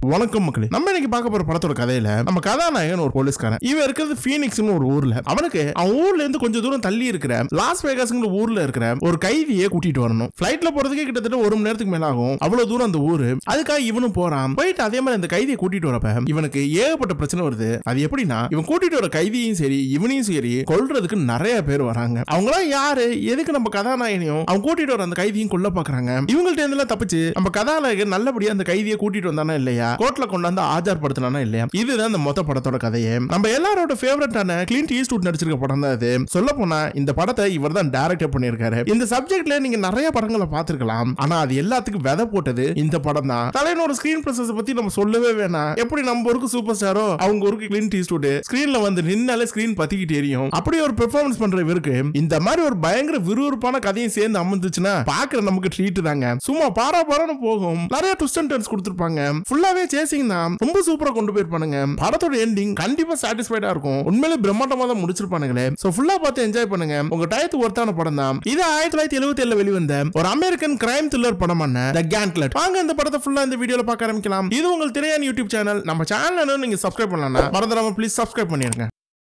வணக்கம் மக்களே. நம்ம இன்னைக்கு பார்க்க போற படத்தோட கதையில நம்ம கதாநாயகன் ஒரு போலீஸ்காரன். இவன் இருக்கிறது ஃபீனிக்ஸ்னு ஒரு ஊர்ல. அவனுக்கு அவன் ஊர்ல இருந்து கொஞ்சம் தூரம் தள்ளி இருக்கிற லாஸ் வேகாஸ்ங்கிற ஊர்ல இருக்கிற ஒரு கைதியை கூட்டிட்டு வரணும். ஃபிளைட்ல போறதுக்கே கிட்டத்தட்ட 1 மணி நேரத்துக்கு மேல ஆகும். அவ்வளவு தூரம் அந்த ஊரு. அதுக்காக இவனும் போறான். போயிட்டு அதே மாதிரி அந்த கைதியை கூட்டிட்டு வரப்ப இவனுக்கு ஏகப்பட்ட பிரச்சனை வருது. அது எப்படின்னா, இவன் கூட்டிட்டு வர கைதியும் சரி இவனையும் சரி கொல்றதுக்கு நிறைய பேர் வராங்க. அவங்களாம் யாரு, எதுக்கு நம்ம கதாநாயகனையும் அவன் கூட்டிட்டு வர அந்த கைதியும் கொல்ல பாக்குறாங்க. இவங்கள்ட்ட இருந்தெல்லாம் தப்பிச்சு நம்ம கதாநாயகன் நல்லபடியா அந்த கைதியை கூட்டிட்டு வந்தானா இல்லையா, கோர்ட்ல கொண்டாந்து ஆஜர்படுத்தினானா இல்லையா, இதுதான் இந்த மொத்த படத்தோட கதையே. நம்ம எல்லாரோட ஃபேவரட்டான கிளின்ட் ஈஸ்ட்வுட் நடிச்சிருக்க படம் தான் இது. சொல்ல போனா இந்த படத்தை இவர் தான் டைரக்ட் பண்ணியிருக்காரு. இந்த சப்ஜெக்ட்ல நீங்க நிறைய படங்களை பார்த்திருக்கலாம். ஆனா அது எல்லாத்துக்கும் விதை போட்டது இந்த படம் தான். தலைவனோட ஸ்கிரீன் பிரசன்ஸ் பத்தி நம்ம சொல்லவே வேணாம். எப்படி நம்ம ஊருக்கு சூப்பர் ஸ்டாரோ அவங்க ஊருக்கு கிளின்ட் ஈஸ்ட்வுட் ஸ்கிரீன்ல வந்து நின்னாலே ஸ்கிரீன் பத்திக்கிட்டு எரியும். அப்படி ஒரு பெர்ஃபார்மன்ஸ் பண்ற இவருக்கு இந்த மாதிரி ஒரு பயங்கர விறுவிறுப்பான கதையும் சேர்ந்து அமர்ந்துச்சுன்னா பாக்குற நமக்கு ட்ரீட் தாங்க. சும்மா பாரா பாரான்னு போகும். நிறைய ட்விஸ்ட் அண்ட் டர்ன்ஸ் கொடுத்திருப்பாங்க. ஃபுல்லாவே சேசிங் தான். ரொம்ப சூப்பரா கொண்டு போயிருப்பானுங்க. படத்தோட எண்டிங் கண்டிப்பா சாட்டிஸ்ஃபைடா இருக்கும். உண்மையிலே பிரம்மாண்டமா தான் முடிச்சிருப்பானுங்களே. சோ ஃபுல்லா பார்த்து என்ஜாய் பண்ணுங்க. உங்க டயத்துக்கு ஒருத்தான படம் தான் இது. 1977 வெளிவந்த ஒரு அமெரிக்கன் கிரைம் த்ரில்லர் படமான தி கேண்ட்லெட். வாங்க இந்த படத்தை ஃபுல்லா இந்த வீடியோல பார்க்க ஆரம்பிக்கலாம். இது உங்கள் திரையான் யூடியூப் சேனல். நம்ம சேனலை நீங்க சப்ஸ்கிரைப் பண்ணலன்னா மறந்துடாம ப்ளீஸ் சப்ஸ்கிரைப் பண்ணிருங்க.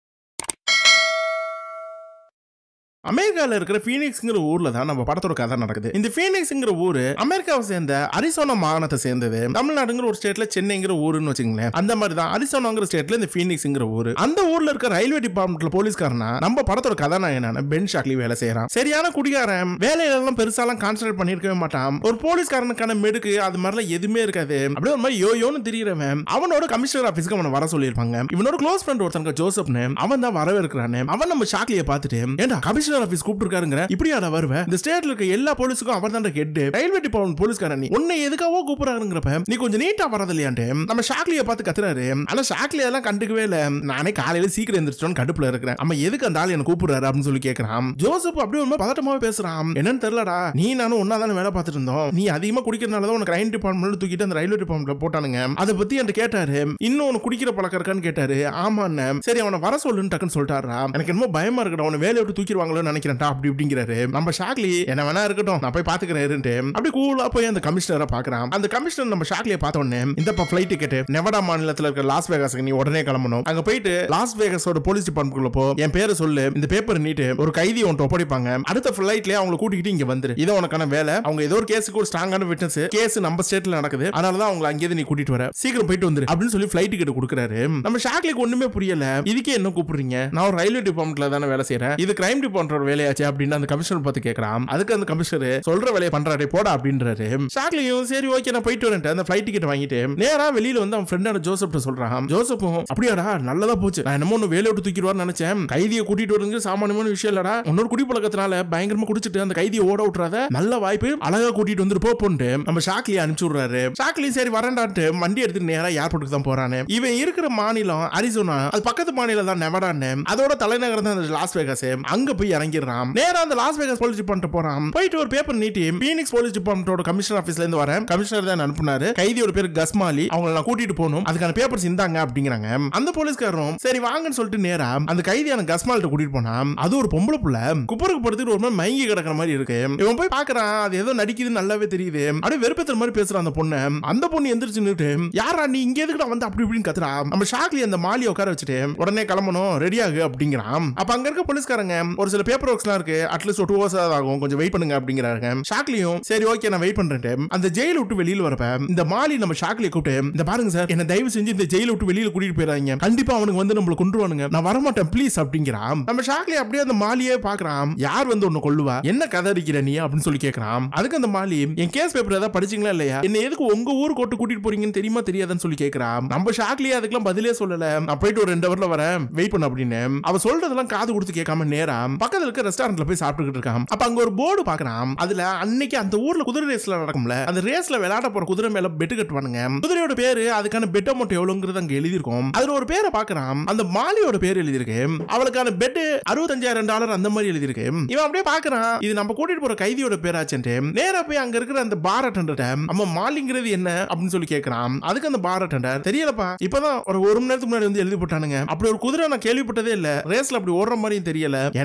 அமெரிக்கால இருக்கிற ஃபீனிக்ஸ்ங்கிற ஊர்ல தான் நம்ம படத்தோட கதை நடக்குது. இந்த ஃபீனிக்ஸ்ங்கிற ஊரு அமெரிக்காவை சேர்ந்த அரிசோனா மாகாணத்தை சேர்ந்தது. தமிழ்நாடுங்கிற ஒரு ஸ்டேட்ல சென்னைங்கிற ஊருன்னு வச்சுங்களேன். அந்த மாதிரி தான் அரிசோனாங்கிற ஸ்டேட்ல இந்த ஃபீனிக்ஸ்ங்கிற ஊரு. அந்த ஊர்ல இருக்க ரயில்வே டிபார்ட்மெண்ட்ல போலீஸ்காரனா நம்ம படத்தோட கதாநாயகனான பென் ஷாக்லி வேலை செய்யறான். சரியான குடிகாரன். வேலையில பெருசாலாம் கான்சென்ட்ரேட் பண்ணிருக்கவே மாட்டான். ஒரு போலீஸ்காரனுக்கான மெடுக்கு அது மாதிரிலாம் எதுவுமே இருக்காது. அப்படியே ஒரு மாதிரி யோயோன்னு தெரியறவன். அவனோட கமிஷனர் ஆபீஸ்க்கு அவனை வர சொல்லியிருப்பாங்க. இவனோட க்ளோஸ் ஃப்ரெண்ட் ஒருத்தங்க ஜோசப்னு அவன் தான் வரவேற்கிறானே. அவன் நம்ம ஷாக்லியை பார்த்துட்டு, ஏண்டா கமிஷனர் ஆபீஸ் கூப்பிட்டுருக்காருங்கற, இப்படியாடா வருவேன்? இந்த ஸ்டேட்ல இருக்க எல்லா போலீஸுக்கும் அவர் தான் ஹெட். ரயில்வே டிபார்ட்மெண்ட் போலீஸ்காரன் நீ. உன்னை எதுக்காவோ கூப்பிடுறாருங்கறப்ப நீ கொஞ்சம் நீட்டா வரது இல்லையான்ட்டு நம்ம ஷாக்லியை பார்த்து கத்துறாரு. ஆனா ஷாக்லி எல்லாம் கண்டுக்கவே இல்ல. நானே காலையில சீக்கிரம் எந்திரிச்சோன்னு கடுப்புல இருக்கிறேன். அம்மா எதுக்கு அந்த ஆள் என்ன கூப்பிடுறாரு அப்படின்னு சொல்லி கேட்கறான். ஜோசப் அப்படியே ரொம்ப பதட்டமாவே பேசுறான். என்னன்னு தெரியலடா, நீ நானும் ஒன்னா தானே வேலை பார்த்துட்டு இருந்தோம். நீ அதிகமா குடிக்கிறதுனால தான் உனக்கு ரயில் டிபார்ட்மெண்ட்ல தூக்கிட்டு அந்த ரயில்வே டிபார்ட்மெண்ட்ல போட்டானுங்க. அதை பத்தி என்கிட்ட கேட்டாரு. இன்னும் உனக்கு குடிக்கிற பழக்கம் இருக்கான்னு கேட்டாரு. ஆமான்னு. சரி அவனை வர சொல்லுன்னு டக்குன்னு சொல்லிட்டாரா. எனக்கு என்னமோ பயமா இருக்கட்டும், அவனை வேலையை விட்டு தூக்கிடுவாங்களோ நினைக்கிறேன் அப்படி இப்படிங்கிறாரு. நம்ம ஷாக்லி என்ன வேணா இருக்கட்டும் நான் போய் பாத்துக்கிறேன். அப்படி கூலா போய் அந்த கமிஷனரை பாக்குறான். அந்த கமிஷனர் நம்ம ஷாக்லியை பார்த்த உடனே, இந்த ஃளைட் டிக்கெட் நெவடா மாநிலத்தில் இருக்க லாஸ் வேகாஸ்க்கு நீ உடனே கிளம்பணும். அங்க போயிட்டு லாஸ் வேகாஸோட போலீஸ் டிபார்ட்மெண்ட்குள்ள போ, என் பேரை சொல்லு, இந்த பேப்பர் நீட்டு ஒரு கைதி ஒன்று ஒப்படைப்பாங்க. அடுத்த ஃளைட்லயே அவங்களை கூட்டிக்கிட்டு இங்க வந்துரு. இதை உனக்கான வேலை. அவங்க ஏதோ ஒரு கேஸுக்கு ஒரு ஸ்ட்ராங்கான விட்னஸ். கேஸ் நம்ம ஸ்டேட்ல நடக்குது. அதனாலதான் அவங்க அங்கேயே நீ கூட்டிட்டு வர. சீக்கிரம் போயிட்டு வந்துரு அப்படின்னு சொல்லி ஃளைட் டிக்கெட் கொடுக்குறாரு. நம்ம ஷாக்லிக்கு ஒண்ணுமே புரியல. இதுக்கே என்ன கூப்பிடுறீங்க? நான் ஒரு ரயில்வே டிபார்ட்மெண்ட்ல தானே வேலை செய்யறேன். இது கிரைம் டிபார்ட்மெண்ட் வேலையாச்சு அப்படின்னு அந்த கமிஷனர் பார்த்து கேட்கறான். அதுக்கு அந்த கமிஷனர் சொல்ற வேலையை பண்றாரு போடா அப்படின்றாரு. ஷாக்லியும் சரி ஓகே நான் போயிட்டு வரேன் அந்த ஃளைட் டிக்கெட் வாங்கிட்டு நேரா வெளியில வந்து அவன் ஃப்ரெண்டான ஜோசப் சொல்றான். ஜோசப்பும் அப்படியாடா நல்லதா போச்சு. நான் என்னமோ வேலையை விட்டு தூக்கிடுவார்னு நினைச்சேன். கைதியை கூட்டிட்டு வருங்க சாமானியமான விஷயம் இல்லடா. உன்னோட குடிப்பழக்கத்தினால பயங்கரமா குடிச்சிட்டு அந்த கைதியை ஓட விட்டுறாத. நல்ல வாய்ப்பு, அழகா கூட்டிட்டு வந்து போட்டு நம்ம ஷாக்லியை அனுப்பிச்சு விடுறாரு. ஷாக்லி சரி வரண்டான்ட்டு வண்டி எடுத்து நேரா ஏர்போர்ட்டுக்கு தான் போறானே. இவன் இருக்கிற மாநிலம் அரிசோனா. அது பக்கத்து மாநிலம் தான் நெவடான்னு. அதோட தலைநகரம் தான் லாஸ் வேகாஸ். அங்க போய் இறங்கிடுறான். நேரா அந்த லாஸ் வேகாஸ் போலீஸ் டிபார்ட்மெண்ட் போறான். போயிட்டு ஒரு பேப்பர் நீட்டி பீனிக்ஸ் போலீஸ் டிபார்ட்மெண்டோட கமிஷனர் ஆபீஸ்ல இருந்து வரேன். கமிஷனர் தான் அனுப்புனாரு. கைதியோட பேர் கஸ்மாலி. அவங்களை நான் கூட்டிட்டு போகணும். அதுக்கான பேப்பர்ஸ் இந்தாங்க அப்படிங்கிறாங்க. அந்த போலீஸ்காரரும் சரி வாங்கன்னு சொல்லிட்டு நேரா அந்த கைதியான கஸ்மாலிட்ட கூட்டிட்டு போனா, அது ஒரு பொம்பளை புள்ள குப்பருக்கு படுத்துட்டு ஒரு மாதிரி மயங்கி கிடக்கிற மாதிரி இருக்கு. இவன் போய் பாக்குறான். அது ஏதோ நடிக்குது நல்லாவே தெரியுது. அப்படியே வெறுப்பேத்துற மாதிரி பேசுறான் அந்த பொண்ணு. அந்த பொண்ணு எந்திரிச்சு நின்னுட்டு, யாரா நீ இங்க எதுக்குடா வந்து அப்படி இப்படின்னு கத்துறா. நம்ம ஷாக்லி அந்த மாலியை உட்கார வச்சுட்டு உடனே கிளம்பணும் ரெடி ஆகு அப்படிங்கிறான். அப்ப அங்க இருக்க போலீஸ்காரங்க ஒரு சில பேப்பர் ஒர்க்ஸ்லாம் இருக்கு, அட்லீஸ்ட் 2 hours ஆகும், கொஞ்சம் வெயிட் பண்ணுங்க அப்படிங்கிறாங்க. ஷாக்லியும் சரி ஓகே நான் வெயிட் பண்றேன். அந்த ஜெயில விட்டு வெளியில வரப்ப இந்த மாலி நம்ம ஷாக்லியை கூப்பிட்டு, இந்த பாருங்க சார் என்ன தயவு செஞ்சு இந்த ஜெயில விட்டு வெளியில கூட்டிட்டு போயிடாதீங்க. கண்டிப்பா அவனுக்கு வந்து நம்மள கொன்றுவானுங்க. நான் வரமாட்டேன் ப்ளீஸ் அப்படிங்கிறான். நம்ம ஷாக்லி அப்படியே அந்த மாலியே பாக்குறான். யார் வந்து உன்னை கொல்லுவா, என்ன கதை அடிக்கிற நீ அப்படின்னு சொல்லி கேட்கறான். அதுக்கு அந்த மாலி என் கேஸ் பேப்பர் ஏதாவது படிச்சீங்களா இல்லையா, என்ன எதுக்கு உங்க ஊர் கோட்டு கூட்டிட்டு போறீங்கன்னு தெரியுமா தெரியாதுன்னு சொல்லி கேட்கறான். நம்ம ஷாக்லி அதுக்கெல்லாம் பதிலே சொல்லல. நான் போயிட்டு ஒரு 2 hourல வரேன் வெயிட் பண்ண அப்படின்னு அவ சொல்றதெல்லாம் காது கொடுத்து கேட்காம நேரா பக்கத்துல இருக்க ரெஸ்டாரண்ட்ல போய் சாப்பிட்டுக்கிட்டு இருக்கான். அப்ப அங்க ஒரு போர்டு பாக்குறான். அதுல அன்னைக்கு அந்த ஊர்ல குதிரை ரேஸ்ல நடக்கும்ல, அந்த ரேஸ்ல விளையாட போற குதிரை மேல பெட் கட்டுவானுங்க. குதிரையோட பேரு அதுக்கான பெட் அமௌண்ட் எவ்வளவுங்கிறது அங்க எழுதிருக்கும். அதுல ஒரு பேரை பாக்குறான். அந்த மாலியோட பேர் எழுதிருக்கு. அவளுக்கான பெட் $65,000 அந்த மாதிரி எழுதிருக்கு. இவன் அப்படியே பாக்குறான். இது நம்ம கூட்டிட்டு போற கைதியோட பேராச்சுட்டு நேரா போய் அங்க இருக்கிற அந்த பார் அட்டெண்டர் அம்மா மாலிங்கிறது என்ன அப்படின்னு சொல்லி கேட்கறான். அதுக்கு அந்த பார் அட்டெண்டர் தெரியலப்பா, இப்பதான் ஒரு 1 மணி நேரத்துக்கு முன்னாடி வந்து எழுதி போட்டானுங்க. அப்படி ஒரு குதிரை நான் கேள்விப்பட்டதே இல்ல. ரேஸ்ல அப்படி ஓடுற மாதிரியும் தெரியல. என்ன கரும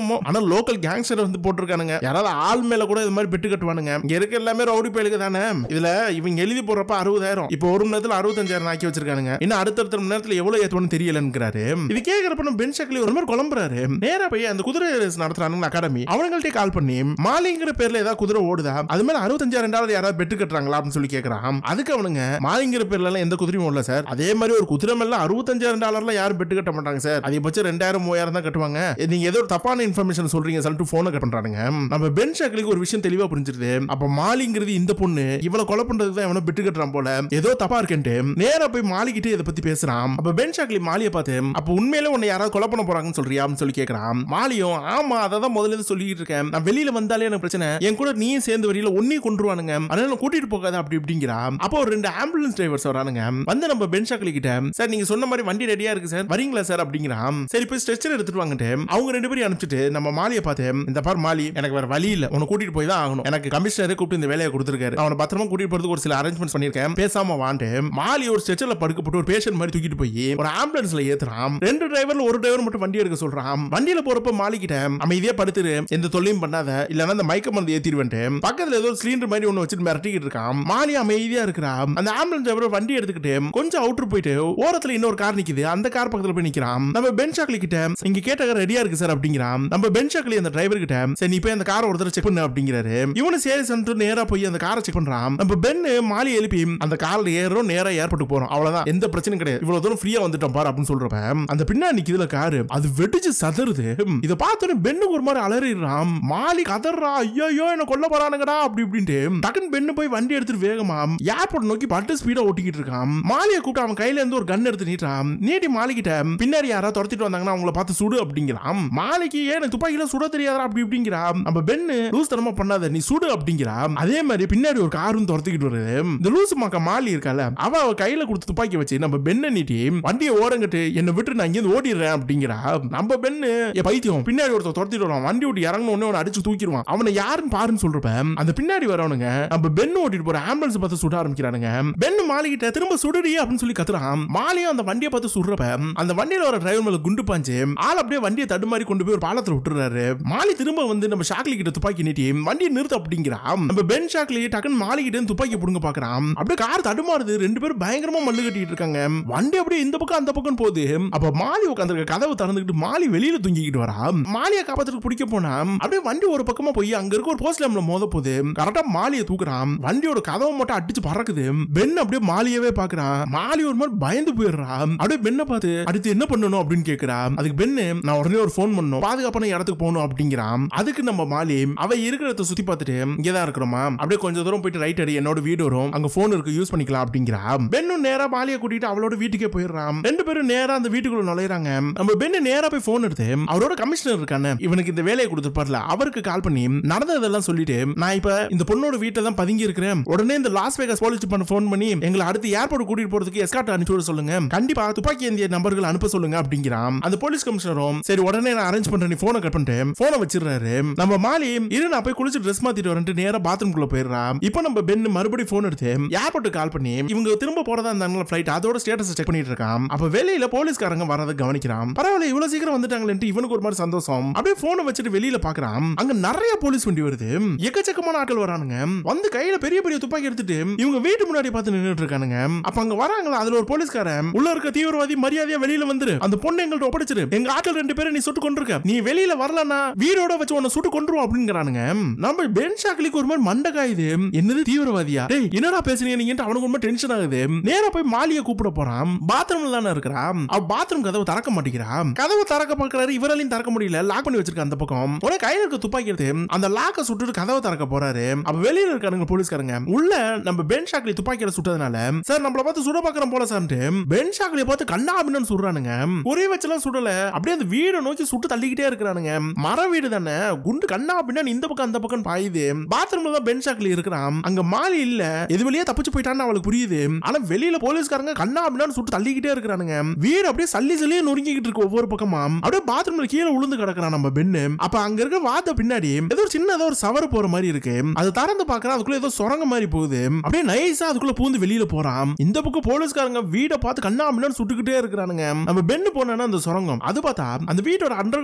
என்னமோ ஆனா லோக்கல் கேங்ஸ்டர் வந்து போட்டுருக்கானுங்க. யாராவது ஆள் மேல கூட இது மாதிரி பெட்டு கட்டுவானுங்க. இங்க இருக்க எல்லாமே ரவுடி பயலுக்கு தானே. இதுல இவங்க எழுதி போறப்ப 60,000, இப்போ ஒரு மணி நேரத்துல 65,000 ஆக்கி வச்சிருக்கானுங்க. இன்னும் அடுத்த மணி நேரத்துல எவ்வளவு ஏத்துவன்னு தெரியலங்கிறாரு. இது கேக்குறப்ப பென் ஷக்லி ஒரு மாதிரி குழம்புறாரு. நேரா போய் அந்த குதிரை ரேஸ் நடத்துறானுங்க அகாடமி, அவங்கள்ட்ட கால் பண்ணி மாலிங்கிற பேர்ல ஏதாவது குதிரை ஓடுதா, அது மேல 65,000 யாராவது பெட்டு கட்டுறாங்களா அப்படின்னு சொல்லி கேக்குறான். அதுக்கு அவனுங்க மாலிங்கிற பேர்ல எல்லாம் எந்த குதிரையும் ஓடல சார், அதே மாதிரி ஒரு குதிரை மேல $65,000 யாரும் பெட்டு கட்ட மாட்டாங்க சார், அதிகபட்சம் 2,000-3,000 தான் கட்டுவாங்க, நீங்க ஏதோ தப்பான இன்ஃபர்மேஷன் சொல்றீங்க சொல்லிட்டு போனை கட் பண்றானுங்க. நம்ம பென் ஷக்லிக்கு ஒரு விஷயம் தெளிவா புரிஞ்சிருது. அப்ப மாலிங்கிறது இந்த பொண்ணு இவளை கொலை பண்றதுக்கு தான் இவனை பெட்டு கட்டுறான் போல, ஏதோ தப்பா இருக்குன்ட்டு நேரா போய் மாலிகிட்டே இதை பத்தி பேசுறான். அப்ப பென் ஷக்லி மாலியை பார்த்து அப்ப உண்மையிலே உன்னை யாராவது கொலை பண்ண போறாங்கன்னு சொல்றியான்னு சொல்லி கேக்குறான். மாலியும் ஆமா அதான் முதல்ல சொல்லிட்டு இருக்கேன், நான் வெளியில வந்தாலே எனக்கு பிரச்சனை, என் கூட நீயும் சேர்ந்து வரையில ஒன்னையும் கொண்டுருவானுங்க, அதனால கூட்டிட்டு போகாத அப்படி இப்படிங்கிறான். அப்போ ஒரு 2 ஆம்புலன்ஸ் டிரைவர்ஸ் வரானுங்க. வந்து நம்ம பென் ஷக்லி கிட்ட சார் நீங்க சொன்ன மாதிரி வண்டி ரெடியா இருக்கு சார், வரீங்களா சார் அப்படிங்கிறான். சரி போய் ஸ்ட்ரெச்சர் எடுத்துட்டு வாங்கட்டு அவங்க 2 பேரும் அனுப்பிச்சிட்டு நம்ம மாலியை பார்த்து இந்த பார் மாலி, எனக்கு வேற வழி இல்ல, உன்னை கூட்டிட்டு போய் தான் ஆகணும், எனக்கு கமிஷனரே கூப்பிட்டு இந்த வேலையை கொடுத்துருக்காரு, அவனை பத்திரமா கூட்டிட்டு போறதுக்கு ஒரு சில அரேஞ்ச்மெண்ட்ஸ் பண்ணிருக்கேன், பேசாம வாண்டு மாலி ஒரு ஸ்ட்ரெச்சர்ல படுக்கப்பட்டு ஒரு பேஷண்ட் மாதிரி தூக்கிட்டு போய் ஒரு ஆம்புலன்ஸ்ல ஏத்துறான். 2 டிரைவர்ல ஒரு டிரைவர் மட்டும் வண்டி எடுக்க சொல்றான். வண்டியில போறப்ப மாலி கிட்ட அமைதியா படுத்துரு, எந்த தொல்லையும் பண்ணாத, இல்லன்னா அந்த மயக்க மருந்து ஏத்திடுவேன்ட்டு பக்கத்துல ஏதோ சிலிண்டர் மாதிரி ஒன்னு வச்சுட்டு மிரட்டிக்கிட்டு இருக்கான். மாலி அமைதியா இருக்கிறான். அந்த ஆம்புலன்ஸ் டிரைவர் வண்டி எடுத்துக்கிட்டு கொஞ்சம் அவுட்டர் போயிட்டு ஓரத்துல இன்னொரு கார் நிக்குது, அந்த கார் பக்கத்துல போய் நிக்கிறான். நம்ம பென் ஷக்லி கிட்ட இங்க கேட்ட கார் ரெடியா இருக்கு சார் அப்படிங்கிறான். நம்ம பென் ஷக்லி அந்த டிரைவர் கிட்ட சரி நீ போய் அந்த காரை ஒரு தடவை செக் பண்ணு அப்படிங்கிறாரு. இவனு சரி சென்று நேரா போய் அந்த காரை செக் பண்றான். நம்ம பென் மாலி எழுப்பி அந்த கார்ல ஏறோம், நேரா ஏர்போர்ட் போறோம், அவ்வளவுதான், எந்த பிரச்சனையும் கிடையாது, இவ்வளவு தூரம் ஃப்ரீயா வந்துட்டோம் பாரு அப்படின்னு சொல்றப்ப அந்த பின்னாடி நிக்குதுல காரு, அது வெடிச்சு சதறுது. இத பார்த்தோன்னே பென்னுக்கு ஒரு மாதிரி அலறிடுறான். மாலி கதறா, ஐயோ என்ன கொல்ல போறானுங்கடா அப்படி இப்படின்ட்டு டக்குன்னு பென்னு போய் வண்டி எடுத்துட்டு வேகமா ஏர்போர்ட் நோக்கி பட்டு ஸ்பீடா ஓட்டிக்கிட்டு இருக்கான். மாலியை கூப்பிட்டு அவன் கையில இருந்து ஒரு கன் எடுத்து நீட்டான். நீட்டி மாலி கிட்ட பின்னாடி யாராவது துரத்திட்டு வந்தாங்கன்னா அவங்கள பார்த்து சுடு அப்படிங்கிறான். மாலிக்கு ஏன் துப்பாக்கில சுட தெரியாதா அப்படி இப்படிங்கிறான். நம்ம பென்னு லூஸ் தனமா பண்ணாத, நீ சுடு அப்படிங்கிறான். அதே மாதிரி பின்னாடி ஒரு காரும் துரத்திக்கிட்டு வருது. இந்த லூஸ் மாக்க மாலி இருக்கால, அவ கையில கொடுத்து துப்பாக்கி வச்சு நம்ம பென்னை நீட்டி வண்டியை ஓரங்கட்டு என்ன விட்டு நான் இங்க ஓடிடுறேன் அப்படிங்கிறா. நம்ம பென்னு பைத்தியம் பின்னாடி ஒருத்தர் துரத்திட்டு வருவான், வண்டி ஓட்டி இறங்கணும் அடிச்சு தூக்கிடுவான், அவனை யாருன்னு பாருன்னு சொல்றப்ப அந்த பின்னாடி வரவனுங்க நம்ம பென்னு ஓட்டிட்டு போற ஆம்புலன்ஸ் பார்த்து சுட ஆரம்பிக்கிறானுங்க. பென்னு மாலி கிட்ட திரும்ப சுடுடி அப்படின்னு சொல்லி கத்துறான். மாலியும் அந்த வண்டியை பார்த்து சுடுறப்ப அந்த வண்டியில வர டிரைவர் மேல குண்டு பாஞ்சு ஆள் அப்படியே வண்டியை தடுமாறி கொண்டு போய் ஒரு பாலத்துல விட்டுறாரு. மாலி திரும்ப வந்து நம்ம ஷாக்லி கிட்ட துப்பாக்கி நீட்டி வண்டியை நிறுத்த அப்படிங்கிறான். நம்ம பென் ஷாக்லி டக்குன்னு மாலி கிட்ட துப்பாக்கி புடுங்க பாக்குறான். அப்படியே கார் தடுமாறுது, 2 பேரும் பயங்கரமா மல்லு கட்டிட்டு இருக்காங்க. வண்டி அப்படியே இந்த பக்கம் அந்த பக்கம் போகுது. அப்ப மாலி உட்கார்ந்து கதவை திறந்துக்கிட்டு மாலி வெளியில தூங்கிக்கிட்டு வரா. மாலியை காப்பாத்துறதுக்கு பிடிக்க போனா அப்படியே வண்டி ஒரு பக்கமா போய் அங்க இருக்க ஒரு போஸ்ட் லேம்ப்ல மோத போகுது. கரெக்டா மாலியை தூக்குறான். வண்டியோட கதவை மட்டும் அடிச்சு பறக்குது. பென் அப்படியே மாலியவே பாக்குறான். மாலி ஒரு மாதிரி பயந்து போயிடுறான். அப்படியே பென்னை பார்த்து அடுத்து என்ன பண்ணணும் அப்படின்னு கேக்குறான். அதுக்கு பென்னு நான் உடனே ஒரு போன் பண்ணணும், பாதுகாப்பான இடத்துக்கு போகணும் அப்படிங்கிறான். அதுக்கு நம்ம மாலி அவ இருக்கிறத சுத்தி பார்த்துட்டு இங்கதான் இருக்கிறோமா, அப்படியே கொஞ்சம் தூரம் போயிட்டு ரைட் அடி, என்னோட வீடு வரும், அங்க போன் இருக்கு யூஸ் பண்ணிக்கலாம் அப்படிங்கிறான். பென்னும் நேரா மாலியை கூட்டிட்டு அவளோட வீட்டுக்கே போயிடுறான். 2 பேரும் நேரா அந்த வீட்டுக்குள்ள நுழையறாங்க. நம்ம பென்னு நேரா போய் போன் எடுத்து அவரோட கமிஷனர் இருக்கானே இவனுக்கு இந்த வேலையை கொடுத்துருப்பார்ல அவருக்கு கால் பண்ணி நடந்ததெல்லாம் சொல்லிட்டு நான் இப்ப இந்த பொண்ணோட வீட்டுல தான் பதுங்கி இருக்கிறேன், உடனே இந்த லாஸ் வேகாஸ் போலீஸ் பண்ண போன் பண்ணி எங்களை அடுத்து ஏர்போர்ட் கூட்டிட்டு போறதுக்கு எஸ்கார்ட் அனுப்பி விட சொல்லுங்க, கண்டிப்பா துப்பாக்கி ஏந்திய நம்பர்கள் அனுப்ப சொல்லுங்க அப்படிங்கிறான். அந்த போலீஸ் கமிஷனரும் சரி உடனே நான் அரேஞ்ச் பண்றேன், நீ போனை கட் பண்ணிட்டு போனை வச்சிடுறாரு. நம்ம மாலி இரு நான் போய் குளிச்சு ட்ரெஸ் மாத்திட்டு வரேன் நேரா பாத்ரூம்குள்ள போயிடுறான். இப்போ நம்ம பென் மறுபடியும் போன் எடுத்து ஏர்போர்ட் கால் பண்ணி இவங்க திரும்ப போறதா இருந்தாங்க ஃளைட் அதோட ஸ்டேட்டஸ் செக் பண்ணிட்டு இருக்கான். அப்ப வெளியில போலீஸ்காரங்க வரத கவனிக்கிறான். பரவாயில்ல இவ்வளவு சீக்கிரம் வந்துட்டாங்களேன்ட்டு இவனுக்கு ஒரு மாதிரி சந்தோஷம். அப்படியே போனை வச்சுட்டு வெளியில பாக்குறான். அங்க நிறைய போலீஸ் வண்டி வருது, எக்கச்சக்கமான ஆட்கள் வரானுங்க. வந்து கையில பெரிய பெரிய துப்பாக்கி எடுத்துட்டு இவங்க வீட்டு முன்னாடி பார்த்து நின்னுட்டு இருக்கானுங்க. அப்ப அங்க வராங்களா அதுல ஒரு போலீஸ்காரன் உள்ள இருக்க தீவிரவாதி மரியாதையா வெளியில வந்துரு, அந்த பொண்ணு எங்கள்ட்ட ஒப்படைச்சிரு, எங்க ஆட்கள் 2 பேரை நீ சுட்டு கொண்டிருக்க, நீ வெளியில வரலனா வீடோட வச்சு உன்னை சுட்டு கொன்றுவோம் அப்படிங்கறானுங்க. நம்ம பென் ஷாக்லிக்கு ஒரு மாதிரி மண்டகாயுது, என்னது தீவிரவாதியா, டேய் என்னடா பேசுறீங்க நீங்க, அவனுக்கு ரொம்ப டென்ஷன் ஆகுது. நேரா போய் மாலியை கூப்பிட போறான். பாத்ரூம்ல தானே இருக்கிறான். அவ பாத்ரூம் கதவை திறக்க மாட்டேங்கிறான். கதவை திறக்க பார்க்கறாரு, இவராலையும் திறக்க முடியல, லாக் பண்ணி வச்சிருக்க அந்த பக்கம். உடனே கையில இருக்க துப்பாக்கி எடுத்து அந்த லாக்க சுட்டுட்டு கதவை திறக்க போறாரு. அப்ப வெளியில இருக்கானுங்க போலீஸ்காரங்க. உள்ள நம்ம பென் ஷாக்லி துப்பாக்கியில சுட்டதனால சார் நம்மள பார்த்து சுட பாக்குறோம் போல சார்ட்டு பென் ஷாக்லியை பார்த்து கண்ணா அப்படின்னு சுடுறானுங்க. ஒரே வச்செல்லாம் சுடல, அப்படியே அந்த வீடை நோக்கி சுட்டு தள்ளிக்கிட்டே இருக்கிறானுங்க. மர வீடு தானே, குண்டு கண்ணா அப்படின்னு இந்த பக்கம் அந்த பக்கம் பாயுது. பாத்ரூம்ல தான் பென் ஷாக்லி இருக்கிறான். அங்க மாலி இல்ல, எது வெளியே தப்பிச்சு போயிட்டான்னு அவளுக்கு புரியுது. ஆனா வெளியில போலீஸ்காரங்க கண்ணா அப்படின்னு சுட்டு தள்ளிக்கிட்டே இருக்கிறானுங்க. வீடு அப்படியே சல்லி சல்லியே நொறுங்கிட்டு இருக்கு ஒவ்வொரு பக்கமா. அப்படியே பாத்ரூம்ல கீழே விழுந்து கிடக்குறான் நம்ம பென்னு. அப்ப அங்க இருக்க வாத்த பின்னாடி ஏதோ சின்னதா ஒரு சவர போற மாதிரி இருக்கு. அது திறந்து பாக்குறான், அதுக்குள்ள ஏதோ சுரங்க மாதிரி போகுது. அப்படியே நைஸா அதுக்குள்ள பூந்து வெளியில போறான். இந்த பக்கம் போலீஸ்காரங்க வீட பார்த்து கண்ணா அப்படின்னு சுட்டுக்கிட்டே இருக்கிறானுங்க. நம்ம பென்னு போனா அந்த சுரங்கம் அது பார்த்தா அந்த வீட்டோட அண்டர் கிரவுண்ட்ல ஜாயிண்ட்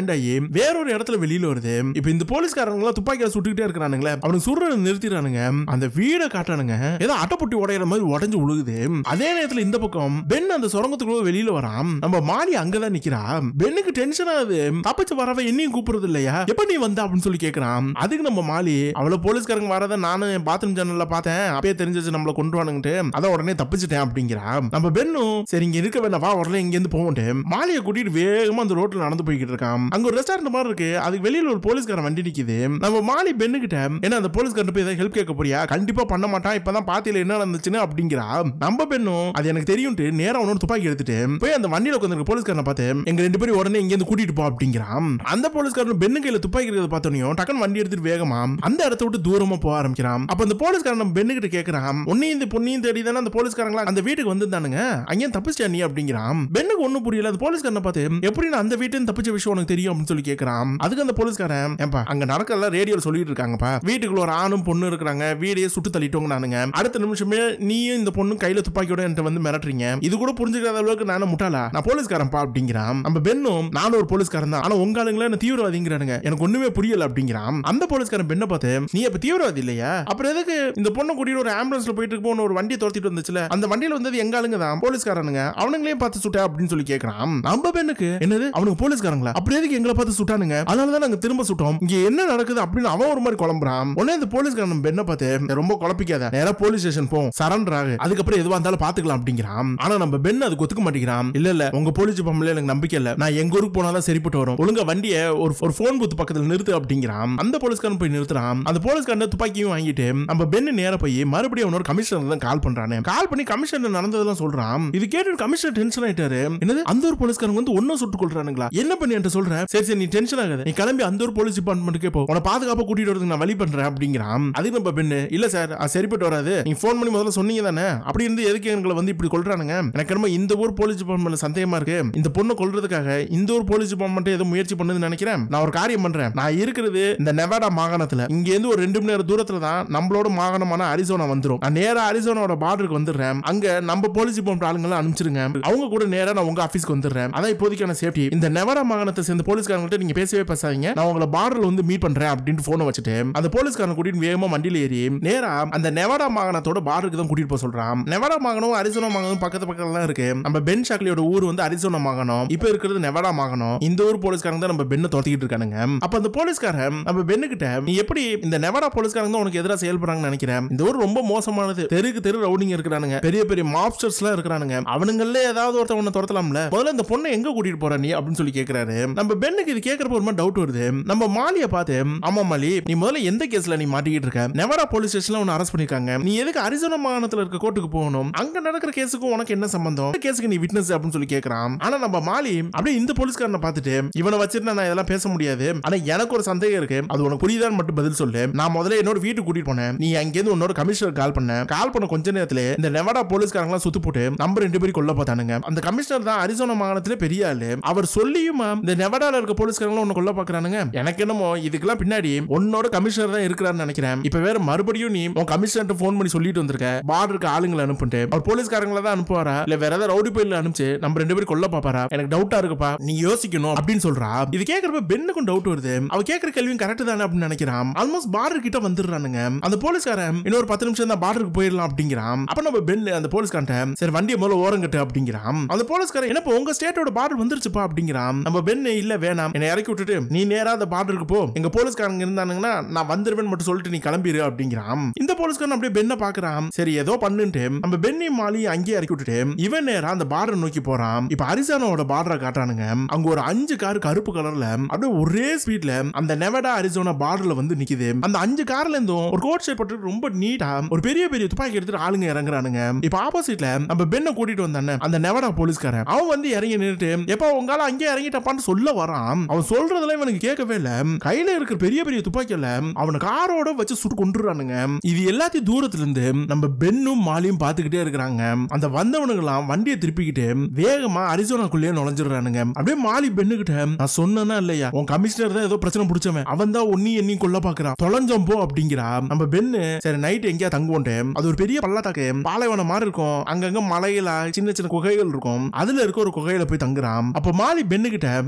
பாயிண்ட் ஆகி வேறொரு இடத்துல வெளியில வருது. இப்ப இந்த போலீஸ்காரங்க துப்பாக்கியால சுட்டுக்கிட்டே இருக்கானுங்களே, அவனுக்கு சுடுறத நிறுத்திடுறானுங்க. அந்த வீட காட்டுறானுங்க, ஏதோ அட்டைப்பொட்டி உடையிற மாதிரி உடைஞ்சு உழுகுது. அதே நேரத்துல இந்த பக்கம் பென் அந்த சுரங்கத்துக்குள்ள வெளியில வரான். நம்ம மாலி அங்கதான் நிக்கிறா. பென்னுக்கு டென்ஷன் ஆகுது. தப்பிச்சு வரவ என்னையும் கூப்பிடுறது இல்லையா, எப்ப நீ வந்த அப்படின்னு சொல்லி கேக்குறான். அதுக்கு நம்ம மாலி அவ்வளவு போலீஸ்காரங்க வரத நானும் பாத்ரூம் ஜன்னல்ல பார்த்தேன், அப்பயே தெரிஞ்சிச்சு நம்மள கொண்டுவானுங்கிட்டு, அதான் உடனே தப்பிச்சுட்டேன் அப்படிங்கிறா. நம்ம பென்னும் சரி இங்க இருக்க வேண்டாம் வா, உடனே இங்க இருந்து போவோம். மாலியை கூட்டிட்டு வேகமா அந்த ரோட்ல நடந்து போய்கிட்டு இருக்கான். அங்க ஒரு ரெஸ்டாரண்ட் மாதிரி இருக்கு, அதுக்கு வெளியில ஒரு போலீஸ்காரன் வண்டி நிக்குது. நம்ம மாலி பென்னு கிட்ட என்ன அந்த போலீஸ்காரன் போய் ஹெல்ப் கேட்க போறியா, கண்டிப்பா பண்ண மாட்டான், இப்பதான் பாத்தியில என்ன நடந்துச்சுன்னு அப்படிங்கிறா. நம்ம பெண்ணும் அது எனக்கு தெரியும்ட்டு நேரா அவனோட துப்பாக்கி எடுத்துட்டு போய் அந்த வண்டியில உட்கார்ந்து போலீஸ்காரனை பார்த்து எங்க 2 பேரும் உடனே இங்க இருந்து கூட்டிட்டு போ அப்படிங்கிறான். அந்த போலீஸ்காரன் பென்னு கையில துப்பாக்கி இருக்கிறத பார்த்தோனையும் டக்குன்னு வண்டி எடுத்துட்டு வேகமா அந்த இடத்த விட்டு தூரமா போக ஆரம்பிக்கிறான். அப்ப அந்த போலீஸ்காரன் நம்ம பென்னு கிட்ட கேட்கறான், உன்னையும் இந்த பொண்ணையும் தேடி தானே அந்த போலீஸ்காரங்களா அந்த வீட்டுக்கு வந்திருந்தானுங்க, அங்கேயும் தப்பிச்சியா நீ அப்படிங்கிறான். பெண்ணுக்கு ஒண்ணும் புரியல. அந்த போலீஸ்காரனை பார்த்து எப்படி நான் அந்த வீட்டுல தப்பிச்ச விஷயம் உனக்கு தெரியும் அப்படின்னு சொல்லி கேட்கறான். அதுக்கு அந்த போலீஸ்காரன், ஏன்பா அங்க நடக்கல ரேடியோல சொல்லிட்டு இருக்காங்கப்பா, வீட்டுக்குள்ள ஒரு ஆணும் பொண்ணு இருக்காங்க, வீடையே சுட்டு தள்ளிட்டோங்க நானுங்க, அடுத்த நிமிஷமே நீயும் இந்த பொண்ணு கையில துப்பாக்கியோட என்கிட்ட வந்து மிரட்டுறீங்க, இது கூட புரிஞ்சுக்காத அளவுக்கு நானும் முட்டாளா, நான் போலீஸ்காரன்பா அப்படிங்கிறான். நம்ம பெண்ணும் நானும் ஒரு போலீஸ்காரன் தான், ஆனா உங்க ஆளுங்கள என்ன தீவிரவாதிங்கிறானுங்க, எனக்கு ஒண்ணுமே புரியல அப்படிங்கிறான். அந்த போலீஸ்காரன் பெண்ணை பார்த்து நீ அப்ப தீவிரவாதி இல்லையா, அப்புறம் எதுக்கு இந்த பொண்ணை கூட்டிட்டு ஒரு ஆம்புலன்ஸ்ல போயிட்டு இருப்போம், ஒரு வண்டியை துரத்திட்டு வந்துச்சுல, அந்த வண்டியில வந்தது எங்க ஆளுங்க தான் போலீஸ்காரனுங்க, அவனுங்களையும் பார்த்து சுட்ட அப்படின்னு சொல்லி கேட்கறான். நம்ம பெண்ணுக்கு என்னது அவனுக்கு போலீஸ்காரங்களா, அப்படி எதுக்கு எங்களை பார்த்து சுட்டானுங்க, அதனாலதான் நாங்க திரும்ப சுட்டோம், இங்க என்ன நடக்குது அப்படின்னு அவன் ஒரு மாதிரி குழம்புறான். உடனே இந்த போலீஸ்காரன் பெண்ணை பார்த்து ரொம்ப குழப்பிக்காத, நேரா போலீஸ் ஸ்டேஷன் போ, சரண்டர் ஆகு, அதுக்கப்புறம் எதுவா இருந்தாலும் பாத்துக்கலாம் அப்படிங்கிறான். ஆனா நம்ம பெண் அது ஒத்துக்க மாட்டேங்கிறான். இல்ல இல்ல உங்க போலீஸ் பம்பல எனக்கு நம்பிக்கை இல்ல, நான் எங்க ஊருக்கு போனாதான் சரிப்பட்டு வரும், ஒழுங்கா வண்டியை ஒரு போன் பூத் பக்கத்துல நிறுத்து அப்படிங்கிறான். அந்த போலீஸ்காரன் போய் நிறுத்துறான். அந்த போலீஸ்காரன் துப்பாக்கியும் வாங்கிட்டு நம்ம பெண்ணு நேர போய் மறுபடியும் அவனோட கமிஷனர் தான் கால் பண்றானே. கால் பண்ணி கமிஷனர் நடந்ததெல்லாம் சொல்றான். இது கேட்டு கமிஷனர் டென்ஷன் ஆயிட்டாரு. என்னது அந்த ஒரு போலீஸ்காரங்க வந்து ஒன்னும் சுட்டு கொள்றானுங்களா, என்ன பண்ணி என்கிட்ட சொல்ற, சரி சரி நீ டென்ஷன் ஆகாத, நீ கிளம்பி அந்த ஒரு போலீஸ் டிபார்ட்மெண்ட்டுக்கே போ, உன பாதுகாப்பா கூட்டிட்டு வரதுக்கு நான் வழி பண்றேன் அப்படிங்கிறான். அதுக்கு நம்ம பெண்ணு இல்ல சார் அது சரிப்பட்டு வராது, நீங்க போன் பண்ணி முதல்ல சொன்னீங்க தானே, அப்படி இருந்து எதுக்கு எங்களை வந்து இப்படி கொள்றானுங்க, எனக்கு என்னமோ இந்த ஊர் போலீஸ் டிபார்ட்மெண்ட் சந்தேகமா இருக்கு, இந்த பொண்ணை கொல்றதுக்காக இந்த ஒரு போலீஸ் டிபார்ட்மெண்ட் ஏதோ முயற்சி பண்ணுதுன்னு நினைக்கிறேன், நான் ஒரு காரியம் பண்றேன், நான் இருக்கிறது இந்த நெவாடா மாகாணத்துல, இங்க இருந்து ஒரு 2 மணி நேரம் தூரத்துல தான் நம்மளோட மாகாணமான அரிசோனா வந்துரும், நான் நேரா அரிசோனாவோட பார்டருக்கு வந்துடுறேன், அங்க நம்ம போலீஸ் டிபார்ட்மெண்ட் ஆளுங்களை அனுப்பிச்சிருங்க, அவங்க கூட நேரா நான் உங்க ஆபீஸ்க்கு வந்துடுறேன், அதான் இப்போதைக்கான சேஃப்டி, இந்த நெவாடா மாகாணத்தை சேர்ந்த போலீஸ்காரங்கள்ட்ட நீங்க பேசவே பேசாதீங்க, நான் உங்களை பார்டர்ல வந்து மீட் பண்றேன் அப்படின்னு போனை வச்சுட்டு அந்த போலீஸ்காரன் கூட்டிட்டு வேகமா வண்டியில ஏறி நேரா அந்த நெவாடா மாகாணத்தோட பார்டருக்கு தான் கூட்டிட்டு போக சொல்றான். நெவாடா மாகாணம் அரிசோனா மாகாணம் பக்கத்து பக்கத்துல தான் இருக்கு. நம்ம பென் ஷாக்லியோட ஊர் வந்து அரிசோனா மாகாணம், இப்ப இருக்கிறது நெவாடா மாகாணம். இந்த ஊர் போலீஸ்காரங்க தான் நம்ம பெண்ணை துரத்திக்கிட்டு இருக்கானுங்க. அப்ப அந்த போலீஸ்காரன் நம்ம பெண்ணு கிட்ட நீ எப்படி இந்த நெவாடா போலீஸ்காரங்க தான் உனக்கு எதிராக செயல்படுறாங்கன்னு நினைக்கிறேன், இந்த ஊர் ரொம்ப மோசமானது, தெருக்கு தெரு ரவுடிங் இருக்கிறானுங்க, பெரிய பெரிய மாப்ஸ்டர்ஸ் எல்லாம் இருக்கிறானுங்க, அவனுங்களே ஏதாவது ஒருத்தவங்க துரத்தலாம்ல, முதல்ல இந்த பொண்ணை எங்க கூட்டிட்டு போற நீ அப்படின்னு சொல்லி கேட்கிறாரு. நம்ம பெண்ணுக்கு இது கேட்கறப்ப ஒரு மாதிரி டவுட் வருது. நம்ம மாலியை பார்த்து ஆமா மாலி நீ முதல்ல எந்த கேஸ்ல நீ மாட்டிக்கிட்டு இருக்க, நெவாடா போலீஸ் ஸ்டேஷன்ல உன்னை அரெஸ்ட் பண்ணிருக்காங்க, நீ எதுக்கு அரிசோனா மாகாணத்துல இருக்க கோர்ட்டுக்கு போகணும், அங்க நடக்கிற கேஸுக்கும் உனக்கு என்ன சம்பந்தம், கேஸுக்கு நீ விட்னஸ் அப்படின்னு சொல்லி கேட்கறான். ஆனா நம்ம மாலி அப்படியே இந்த போலீஸ்காரனை பார்த்துட்டு இவனை வச்சிருந்தா நான் இதெல்லாம் பேச முடியாது, ஆனா எனக்கு ஒரு சந்தேகம் இருக்கு, அது உனக்கு புரியுதான்னு மட்டும் பதில் சொல்லு, நான் முதல்ல என்னோட வீட்டுக்கு கூட்டிட்டு போனேன், நீ அங்கேருந்து உன்னோட கமிஷனர் கால் பண்ண கொஞ்ச நேரத்துல இந்த நெவாடா போலீஸ்காரங்க சுத்து போட்டு நம்ம 2 பேரும் கொல்ல பார்த்தானுங்க, அந்த கமிஷனர் தான் அரிசோனா மாகாணத்திலே பெரிய ஆளு, அவர் சொல்லியும் இந்த நெவாடால இருக்க போலீஸ்காரங்க உன்னை கொல்ல பாக்குறானுங்க, எனக்கு என்னமோ இதுக்கெல்லாம் பின்னாடி உன்னோட கமிஷனர் தான் இருக்கிறான்னு நினைக்கிறேன், இப்ப வேற மறுபடியும் நீ உன் கமிஷனர் போன் பண்ணி சொல்லிட்டு வந்திருக்க, பார்டருக்கு ஆளுங்களை அனுப்பிட்டு அவர் போலீஸ்காரங்களை தான் அனுப்புவாரா இல்ல வேற ஏதாவது ரவுடி பையில அனுப்பிச்சு நம்ம 2 பேரும் கொல்ல பாப்பாரா, எனக்கு டவுட்டா இருக்குப்பா, நீ யோசிக்கணும் அப்படின்னு சொல்றா. இது கேட்கறப்ப பெண்ணுக்கும் டவுட் வருது, அவ கேட்கற கேள்வியும் கரெக்ட் தானே அப்படின்னு நினைக்கிறான். ஆல்மோஸ்ட் பார்டர் கிட்ட வந்துடுறானுங்க. அந்த போலீஸ்காரன் இன்னொரு 10 நிமிஷம் தான் பார்டருக்கு போயிடலாம் அப்படிங்கிறான். அப்ப நம்ம பெண் அந்த போலீஸ்காரன் சரி வண்டியை முதல்ல ஓரங்கட்டு அப்படிங்கிறான். அந்த போலீஸ்காரன் என்ன உங்க ஸ்டேட்டோட பார்டர் வந்துருச்சுப்பா அப்படிங்கிறான். நம்ம பெண் இல்ல வேணாம் என்னை இறக்கி விட்டுட்டு நீ நேரா அந்த பார்டருக்கு போ, எங்க போலீஸ்காரங்க இருந்தானுங்கன்னா நான் வந்துருவேன் மட்டும் சொல்லிட்டு நீ கிளம்பிடு அப்படிங்கிறான். இந்த போலீஸ்காரன் அப்படியே பெண்ணை பாக்குறான். சரி ஏதோ பண்ணுட்டு நம்ம பெண்ணி மாலி அங்கேயே இறக்கி விட்டுட்டு இவன் நேரா அந்த பார்டர் நோக்கி போறான். இப்ப அரிசோனாவோட பார்டரை காட்டுறானுங்க. அங்க ஒரு 5 கார் கருப்பு கலர்ல அப்படியே ஒரே ஸ்பீட்ல அந்த நெவாடா அரிசோனா பார்டர்ல வந்து நிக்குது. அந்த 5 கார்ல இருந்தும் ஒரு கோட் ஷேப் போட்டு ரொம்ப நீட்டா ஒரு பெரிய பெரிய துப்பாக்கி எடுத்துட்டு ஆளுங்க இறங்குறானுங்க. இப்ப ஆப்போசிட்ல நம்ம பெண்ணை கூட்டிட்டு வந்தானே அந்த நெவாடா போலீஸ்காரன் அவன் வந்து இறங்கி நின்னுட்டு எப்ப உங்கால அங்கேயே இறங்கிட்டப்பான்னு சொல்ல வரான். அவன் சொல்றதெல்லாம் இவனுக்கு கேட்கவே இல்ல. கையில இருக்கிற பெரிய பெரிய துப்பாக்கியில அவனை காரோட வச்சு சுட்டு கொண்டுறானுங்க. இது எல்லாத்தையும் தூரத்துல இருந்து நம்ம பெண்ணும் மாலியும் பாத்துக்கிட்டே இருக்கிறாங்க. அந்த வந்தவனுங்களாம் வண்டியை திருப்பிக்கிட்டு வேகமா அரிசோனாக்குள்ளேயே நுழைஞ்சிடறானுங்க. அப்படியே மாலி பெண்ணுகிட்ட நான் சொன்னா இல்லையா உன் கமிஷனர் தான் ஏதோ பிரச்சனை பிடிச்சவன், அவன் தான் என்னையும் கொல்ல பாக்குறான், தொலைஞ்சோம் போ அப்படிங்கிறா. நம்ம பெண்ணு சரி நைட் எங்கேயா தங்குவோன்ட்டு அது ஒரு பெரிய பள்ளத்தாக்கு பாலைவனம் மாதிரி இருக்கும். அங்கங்க மலையில சின்ன சின்ன குகைகள் இருக்கும். அதுல இருக்க ஒரு குகையில போய் தங்குறான். அப்ப மாலி பெண்ணுகிட்ட எனக்கு என்ன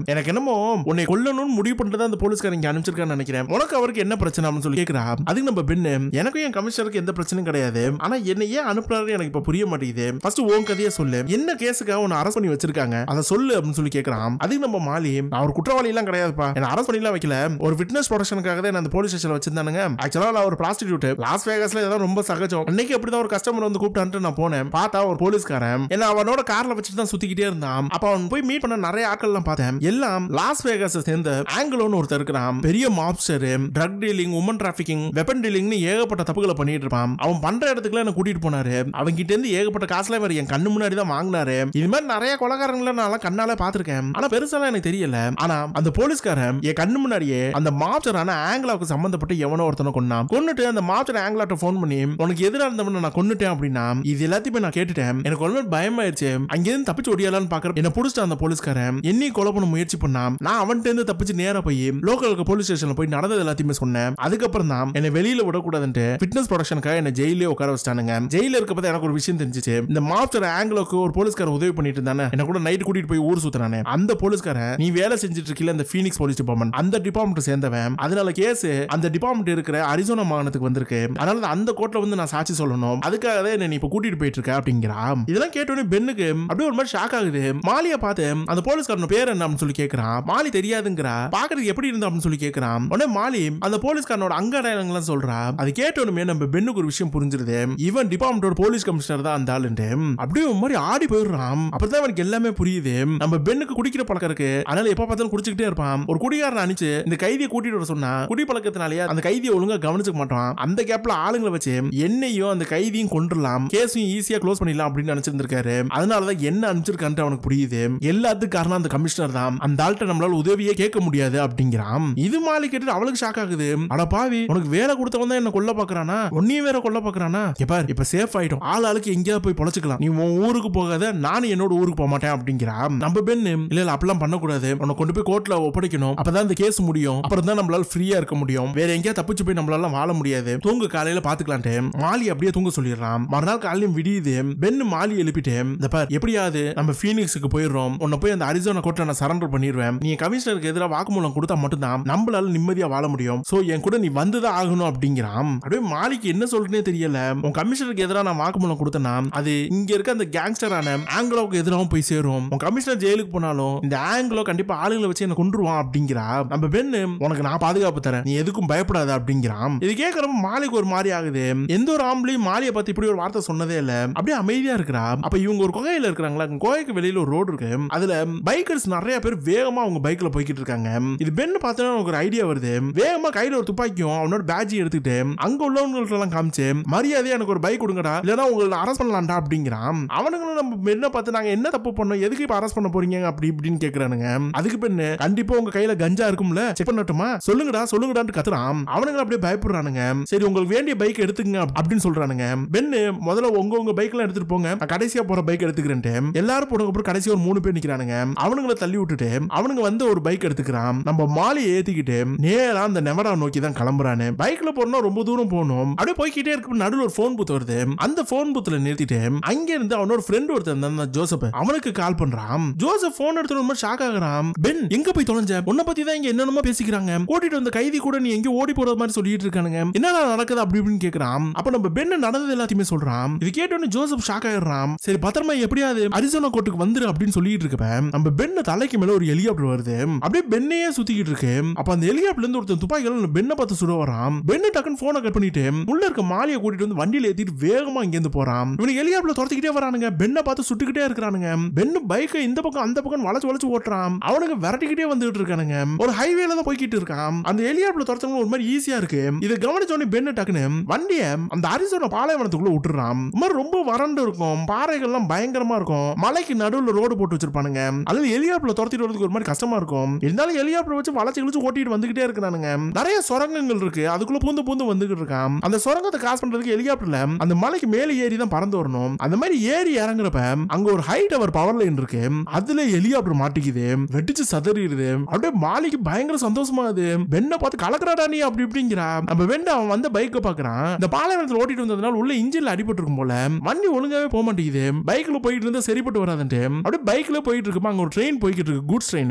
என்னமோ உன்னை கொல்லணும்னு முடிவு பண்ணிட்டு அந்த போலீஸ்காரன் இங்க அனுப்பிச்சிருக்கான்னு நினைக்கிறேன். உனக்கு அவருக்கு என்ன பிரச்சனை அப்படின்னு சொல்லி கேக்குறா. அதுக்கு நம்ம பெண்ணு, எனக்கும் என் கமிஷனருக்கு எந்த பிரச்சனையும் கிடையாது, ஆனா என்ன ஏன் அனுப்புறாரு எனக்கு இப்ப புரிய மாட்டேங்குது. ஃபர்ஸ்ட் உன் கதையை சொல்லு, என்ன கேஸுக்காக உன்னை அரெஸ்ட் பண்ணி வச்சிருக்காங்க அதை சொல்லு அப்படின்னு சொல்லி கேக்குறான். அதுக்கு நம்ம மாலி, நான் ஒரு குற்றவாளி எல்லாம் கிடையாதுப்பா, என்ன அரெஸ்ட் பண்ணிலாம் வைக்கல, ஒரு விட்னஸ் ப்ரொடக்ஷனுக்காக தான் அந்த போலீஸ் ஸ்டேஷன்ல வச்சிருந்தானுங்க. ஆக்சுவலா நான் ஒரு ப்ராஸ்டிடியூட், லாஸ் வேகாஸ்ல இதெல்லாம் ரொம்ப சகஜம். அன்னைக்கு அப்படிதான் ஒரு கஸ்டமர் வந்து கூப்பிட்டான்ட்டு நான் போனேன். பார்த்தா ஒரு போலீஸ்காரன் என்ன அவனோட கார்ல வச்சுட்டு தான் சுத்திக்கிட்டே இருந்தான். அப்ப அவன் போய் மீட் பண்ண நிறைய ஆட்கள் எல்லாம் பார்த்தேன். எல்லாம் லாஸ் வேகாஸ் சேர்ந்த ஆங்கிலோன்னு ஒருத்தர் இருக்கிறான். பெரிய mobster, drug dealing, woman trafficking, weapon டீலிங்னு ஏகப்பட்ட தப்புகளை பண்ணிட்டு இருப்பான். அவன் பண்ற இடத்துக்குலாம் என்ன கூட்டிட்டு போனாரு. அவங்க கிட்ட இருந்து ஏகப்பட்ட காசுல வேற என் கண்ணு முன்னாடி தான் வாங்கினாரு. இது மாதிரி நிறைய கொலைகாரங்களை நான் கண்ணால பாத்திருக்கேன், ஆனா பெருசாலாம் எனக்கு தெரியல. ஆனா அந்த போலீஸ்காரன் என் கண்ணு முன்னாடியே அந்த மாப்ஸ்டரான ஆங்கிலாவுக்கு சம்பந்தப்பட்ட எவனோ ஒருத்தனை கொன்னான். கொன்னுட்டு அந்த மாப்ஸ்டர் ஆங்கிலாட்ட போன் பண்ணி உனக்கு எதிராக இருந்தவன நான் கொன்னுட்டேன் அப்படின்னா இது எல்லாத்தையுமே நான் கேட்டுட்டேன். எனக்கு ஒரு பயமாயிருச்சு. அங்கிருந்து தப்பிச்சு ஓடியலான்னு பாக்குற என்ன புடிச்சிட்டு அந்த போலீஸ்காரன் என்னை கொலை பண்ண முயற்சி பண்ணான். நான் அவன்கிட்ட இருந்து தப்பிச்சு நேரா போய் லோக்கல் போலீஸ் ஸ்டேஷன்ல போய் நடந்தது எல்லாத்தையுமே சொன்னேன். அதுக்கப்புறம் தான் என்ன வெளியில விடக்கூடாதுன்ட்டு ஃபிட்னஸ் ப்ரொடக்ஷனுக்காக என்ன ஜெயிலே உட்கார வச்சிட்டானுங்க. ஜெயில இருக்கப்ப எனக்கு ஒரு விஷயம் தெரிஞ்சிச்சு. இந்த மாப்ஸ்டர் ஆங்கிலோக்கு ஒரு போலீஸ்காரன் உதவி பண்ணிட்டு இருந்தானே, என்ன கூட நைட் கூட்டிட்டு போய் ஊர் சுத்துறானே, அந்த போலீஸ்காரன் நீ வேலை செஞ்சுட்டு இருக்கல இந்த ஃபீனிக்ஸ் போலீஸ் டிபார்ட்மெண்ட், அந்த டிபார்ட்மெண்ட் சேர்ந்தவன். அதனால கேஸ் அந்த டிபார்ட்மெண்ட் இருக்கிற அரிசோனா மாகாணத்துக்கு வந்திருக்கு. அதனால அந்த கோர்ட்ல வந்து நான் சாட்சி சொல்லணும். அதுக்காக தான் என்ன இப்ப கூட்டிட்டு போயிட்டு இருக்க அப்படிங்கிறான். இதெல்லாம் கேட்டோன்னே பென்னுக்கு அப்படியே ஒரு மாதிரி ஷாக் ஆகுது. மாலியா பார்த்து அந்த போலீஸ்காரன் பேர் என்ன சொல்லி கேட்கிறான். மாலி தெரியாதுங்கிறா. பாக்குறதுக்கு எப்படி இருந்தா அப்படின்னு சொல்லி கேட்கிறான். உடனே மாலி அந்த போலீஸ்காரனோட அங்கடையாளங்கள்லாம் சொல்றா. அது கேட்டோனுமே நம்ம பென்னுக்கு ஒரு விஷயம் புரிஞ்சிருது. இவன் டிபார்ட்மெண்டோட போலீஸ் கமிஷனர் தான் அந்த ஆளுன்ட்டு. அப்படியே ஒரு மாதிரி ஆடி போயிடுறான். அப்பதான் அவனுக்கு எல்லாமே புரியுது. நம்ம பென்னுக்கு குடிக்கிற பழக்கம் இருக்கு, அதனால எப்ப பார்த்தாலும் குடிச்சுக்கிட்டே இருப்பான். ஒரு குடிகாரன் அனுப்பிச்சு இந்த கைதியை கூட்டிட்டு வர சொன்னா குடி பழக்கத்தினாலேயே அந்த கைதியை ஒழுங்கா கவனிச்சுக்க மாட்டான். அந்த கேப்ல ஆளுங்களை வச்சு என்னையும் அந்த கைதியும் கொண்டுடலாம், கேஸையும் ஈஸியா க்ளோஸ் பண்ணிடலாம் அப்படின்னு நினைச்சிருந்திருக்காரு. அதனாலதான் என்ன அனுப்பிச்சிருக்கான்ட்டு அவனுக்கு புரியுது. எல்லாத்துக்கும் காரணம் அந்த கமிஷனர் தான். அந்த ஆள்கிட்ட நம்மளால உதவியே கேட்க முடியாது அப்படிங்கிறான். இது மாலி கேட்டு அவளுக்கு ஷாக் ஆகுது. அட பாவி, உனக்கு வேலை கொடுத்தவன் தான் என்ன கொல்ல பாக்குறானா, உன்னையும் வேற கொல்ல பாக்குறானா. இப்ப சேஃப் ஆயிட்டோம், ஆளுக்கு எங்கேயாவது போய் பொழைச்சுக்கலாம், நீ உன் ஊருக்கு போகாத, நானும் என்னோட ஊருக்கு போக மாட்டேன் அப்படிங்கிறான். நம்ம பெண்ணு இல்ல அப்பெல்லாம் பண்ணக்கூடாது, உன்னை கொண்டு போய் கோர்ட்ல ஒப்படைக்கணும், அப்பதான் இந்த கேஸ் முடியும், அப்புறம் தான் நம்மளால ஃப்ரீயா இருக்க முடியும், வேற எங்கேயா தப்பிச்சு போய் நம்மளால வாழ முடியாது, தூங்கு காலையில பாத்துக்கலான்ட்டு மாலி அப்படியே தூங்க சொல்லிடுறான். மறுநாள் காலையிலும் விடியுது. பென்னு மாலி எழுப்பிட்டு இந்த பார் எப்படியாவது நம்ம ஃபீனிக்ஸுக்கு போயிடுறோம், உன்னை போய் அந்த அரிசோனா கோர்ட்ல நான் சரண்டர் பண்ணிடுவேன், நீ கமிஷனருக்கு எதிராக வாக்குமூலம் கொடுத்தா மட்டும்தான் நம்மளால நிம்மதியா வாழ முடியும், சோ என் கூட நீ வந்துதான் ஆகணும் அப்படிங்கிறான். அப்படியே மாலிக்கு என்ன சொல்றேனே தெரியல. உன் கமிஷனருக்கு எதிராக நான் வாக்குமூலம் கொடுத்தனா அது இங்க இருக்க அந்த கேங்ஸ்டரான ஆங்கிலோக்கு எதிராகவும் போய் சேரும், உன் கமிஷனர் ஜெயிலுக்கு போனாலும் இந்த ஆங்கிலோ கண்டிப்பா ஆளுங்களை வச்சு என்ன கொன்றுவான் அப்படிங்கிறா. நம்ம பெண்ணு உனக்கு நான் பாதுகாப்பு தரேன், நீ எதுக்கும் பயப்படாத அப்படிங்கிறான். இது கேட்கறப்ப மாலிக்கு ஒரு மாதிரி ஆகுது. எந்த ஒரு ஆம்பளையும் மாலியை பத்தி இப்படி ஒரு வார்த்தை சொன்னதே இல்ல. அப்படியே அமைதியா இருக்கிறா. அப்ப இவங்க ஒரு குகையில இருக்கிறாங்களா, குகைக்கு வெளியில ஒரு ரோடு இருக்கு, அதுல பைக்கர்ஸ் நிறைய பேர் வேகமா அவங்க பைக்ல போய்கிட்டு இருக்காங்க. இது பெண்ணு பார்த்தா ஒரு ஐடியா வருது. வேகமா கையில ஒரு துப்பாக்கியும் அவனோட பேட்ஜ் எடுத்துட்டு அங்க உள்ளவங்களுக்கு எல்லாம் காமிச்சு மரியாதையா எனக்கு ஒரு பைக் கொடுங்கடா, இல்லனா உங்களை அரெஸ்ட் பண்ணலாம்டா அப்படிங்கிறான். அவனுங்களும் நம்ம பெண்ணை பார்த்து நாங்க என்ன தப்பு பண்ணோம், எதுக்கு இப்ப அரெஸ்ட் பண்ண போறீங்க அப்படி இப்படின்னு கேக்குறானுங்க. அதுக்கு பெண்ணு கண்டிப்பா உங்க கையில கஞ்சா இருக்கும்ல, செக் பண்ணட்டுமா, சொல்லுங்கடா சொல்லுங்கடான்னு கத்துறான். அவனுங்க அப்படியே பயப்படுறானுங்க. சரி உங்களுக்கு வேண்டிய பைக் எடுத்துங்க அப்படின்னு சொல்றானுங்க. பெண்ணு முதல்ல உங்க பைக் எல்லாம் எடுத்துட்டு போங்க, கடைசியா போற பைக் எடுத்துக்கிறேன்ட்டு எல்லாரும் போனதுக்கு கடைசியா ஒரு 3 பேர் நிக்கிறானுங்க. அவனுங்களை தள்ளி விட்டுட்டு அவனுங்க வந்து ஒரு பைக் எடுத்துக்கிறான். நம்ம மாலி ஏத்திக்கிட்டு நேரா அந்த நெவரா நோக்கி தான் கிளம்புறானு. பைக்ல போறோம்னா ரொம்ப தூரம் போகணும். அப்படியே போய்கிட்டே இருக்க நடுவில் ஒரு போன் பூத் வருது. அந்த போன் பூத்ல நிறுத்திட்டு அங்க இருந்து அவனோட ஃப்ரெண்ட் ஒருத்தன் ஜோசப் அவனுக்கு கால் பண்றான். ஜோசப் போன் எடுத்து ரொம்ப ஷாக் ஆகுறான். பென் எங்க போய் தொலைஞ்ச, உன்னை பத்தி தான் இங்க என்னென்னமோ பேசிக்கிறாங்க, கூட்டிட்டு வந்த கைதி கூட நீ எங்க ஓடி போறது மாதிரி சொல்லிட்டு இருக்கானுங்க, என்ன நடக்குது அப்படி இப்படின்னு கேக்குறான். அப்ப நம்ம பென் நடந்தது எல்லாத்தையுமே சொல்றான். இது கேட்டோன்னு ஜோசப் ஷாக் ஆயிடுறான். சரி பத்திரமா எப்படியாவது அரிசோனா கோர்ட்டுக்கு வந்துரு அப்படின்னு சொல்லிட்டு இருக்க நம்ம பென்ன தலைக்கு மேல ஒரு ஹெலிகாப்டர் வருது. அப்படியே பென்னையே சுத்திக்கிட்டு இருக்கு. அப்ப அந்த ஹெலிகாப்டர்ல இருந்து ஒருத்தன் துப்பாக்கியால பென்னை பார்த்து சுட வரான். பென்னு டக்குன்னு போனை கட் பண்ணிட்டு உள்ள இருக்க மாலியை கூட்டிட்டு வந்து வண்டியில ஏத்திட்டு வேகமா இங்க இருந்து போறான். இவனுக்கு ஹெலிகாப்டர்ல துரத்திக்கிட்டே வரானுங்க. பென்னை பார்த்து சுட்டுக்கிட்டே இருக்கானுங்க. பென்னு பைக்கை இந்த பக்கம் அந்த பக்கம் வளைச்சு ஓட்டுறான். அவனுக்கு விரட்டிக்கிட்டே வந்துட்டு இருக்கானுங்க. ஒரு ஹைவேல தான் போய்கிட்டு இருக்கான். அந்த ஹெலிகாப்டர்ல துரத்தவங்க ஒரு மாதிரி ஈஸியா இருக்கு. இதை கவனிச்ச உடனே பென்னு டக்குன்னு வண்டியை அந்த அரிசோனா பாலைவனத்துக்குள்ள விட்டுறான். ரொம்ப வறண்டு இருக்கும், பாறைகள்லாம் பயங்கரமா இருக்கும், மலைக்கு நடுவுல ரோடு போட்டு வச்சிருப்பானுங்க. அல்லது ஹெலிகாப்டர்ல துரத்திட்டு வரதுக்கு ஒரு மாதிரி கஷ்டமா இருக்கும். இருந்தாலும் ஹெலிகாப்டர் வச்சு வளைச்சு ஓட்டிட்டு வந்துகிட்டே இருக்கானுங்க. நிறைய சுரங்கங்கள் இருக்கு, அதுக்குள்ள பூந்து வந்துகிட்டு இருக்கான். அந்த சுரங்கத்தை கிராஸ் பண்றதுக்கு ஹெலிகாப்டர்ல அந்த மலைக்கு மேலே ஏறி தான் பறந்து வரணும். அந்த மாதிரி ஏறி இறங்குறப்ப அங்க ஒரு ஹை டவர் பவர் லைன் இருக்கு, அதுல ஹெலிகாப்டர் மாட்டிக்குது, வெடிச்சு சதறிடுது. அப்படியே மாலிக்கு பயங்கர சந்தோஷமா அது. பெண்ணை பார்த்து கலக்கறாடா நீ அப்படி இப்படிங்கிறா. நம்ம வெண்ண அவன் வந்து பைக்கை பாக்குறான். இந்த பாலைவனத்தில் ஓட்டிட்டு வந்ததுனால உள்ள இன்ஜின்ல அடிபட்டு இருக்கும் போல, வண்டி ஒழுங்காவே போக மாட்டேங்குது. பைக்ல போயிட்டு இருந்தா சரிப்பட்டு வராதுன்ட்டு அப்படியே பைக்ல போயிட்டு இருக்குமா, அங்க ஒரு ட்ரெயின் போய்கிட்டு இருக்கு, கூட்ஸ் ட்ரெயின்.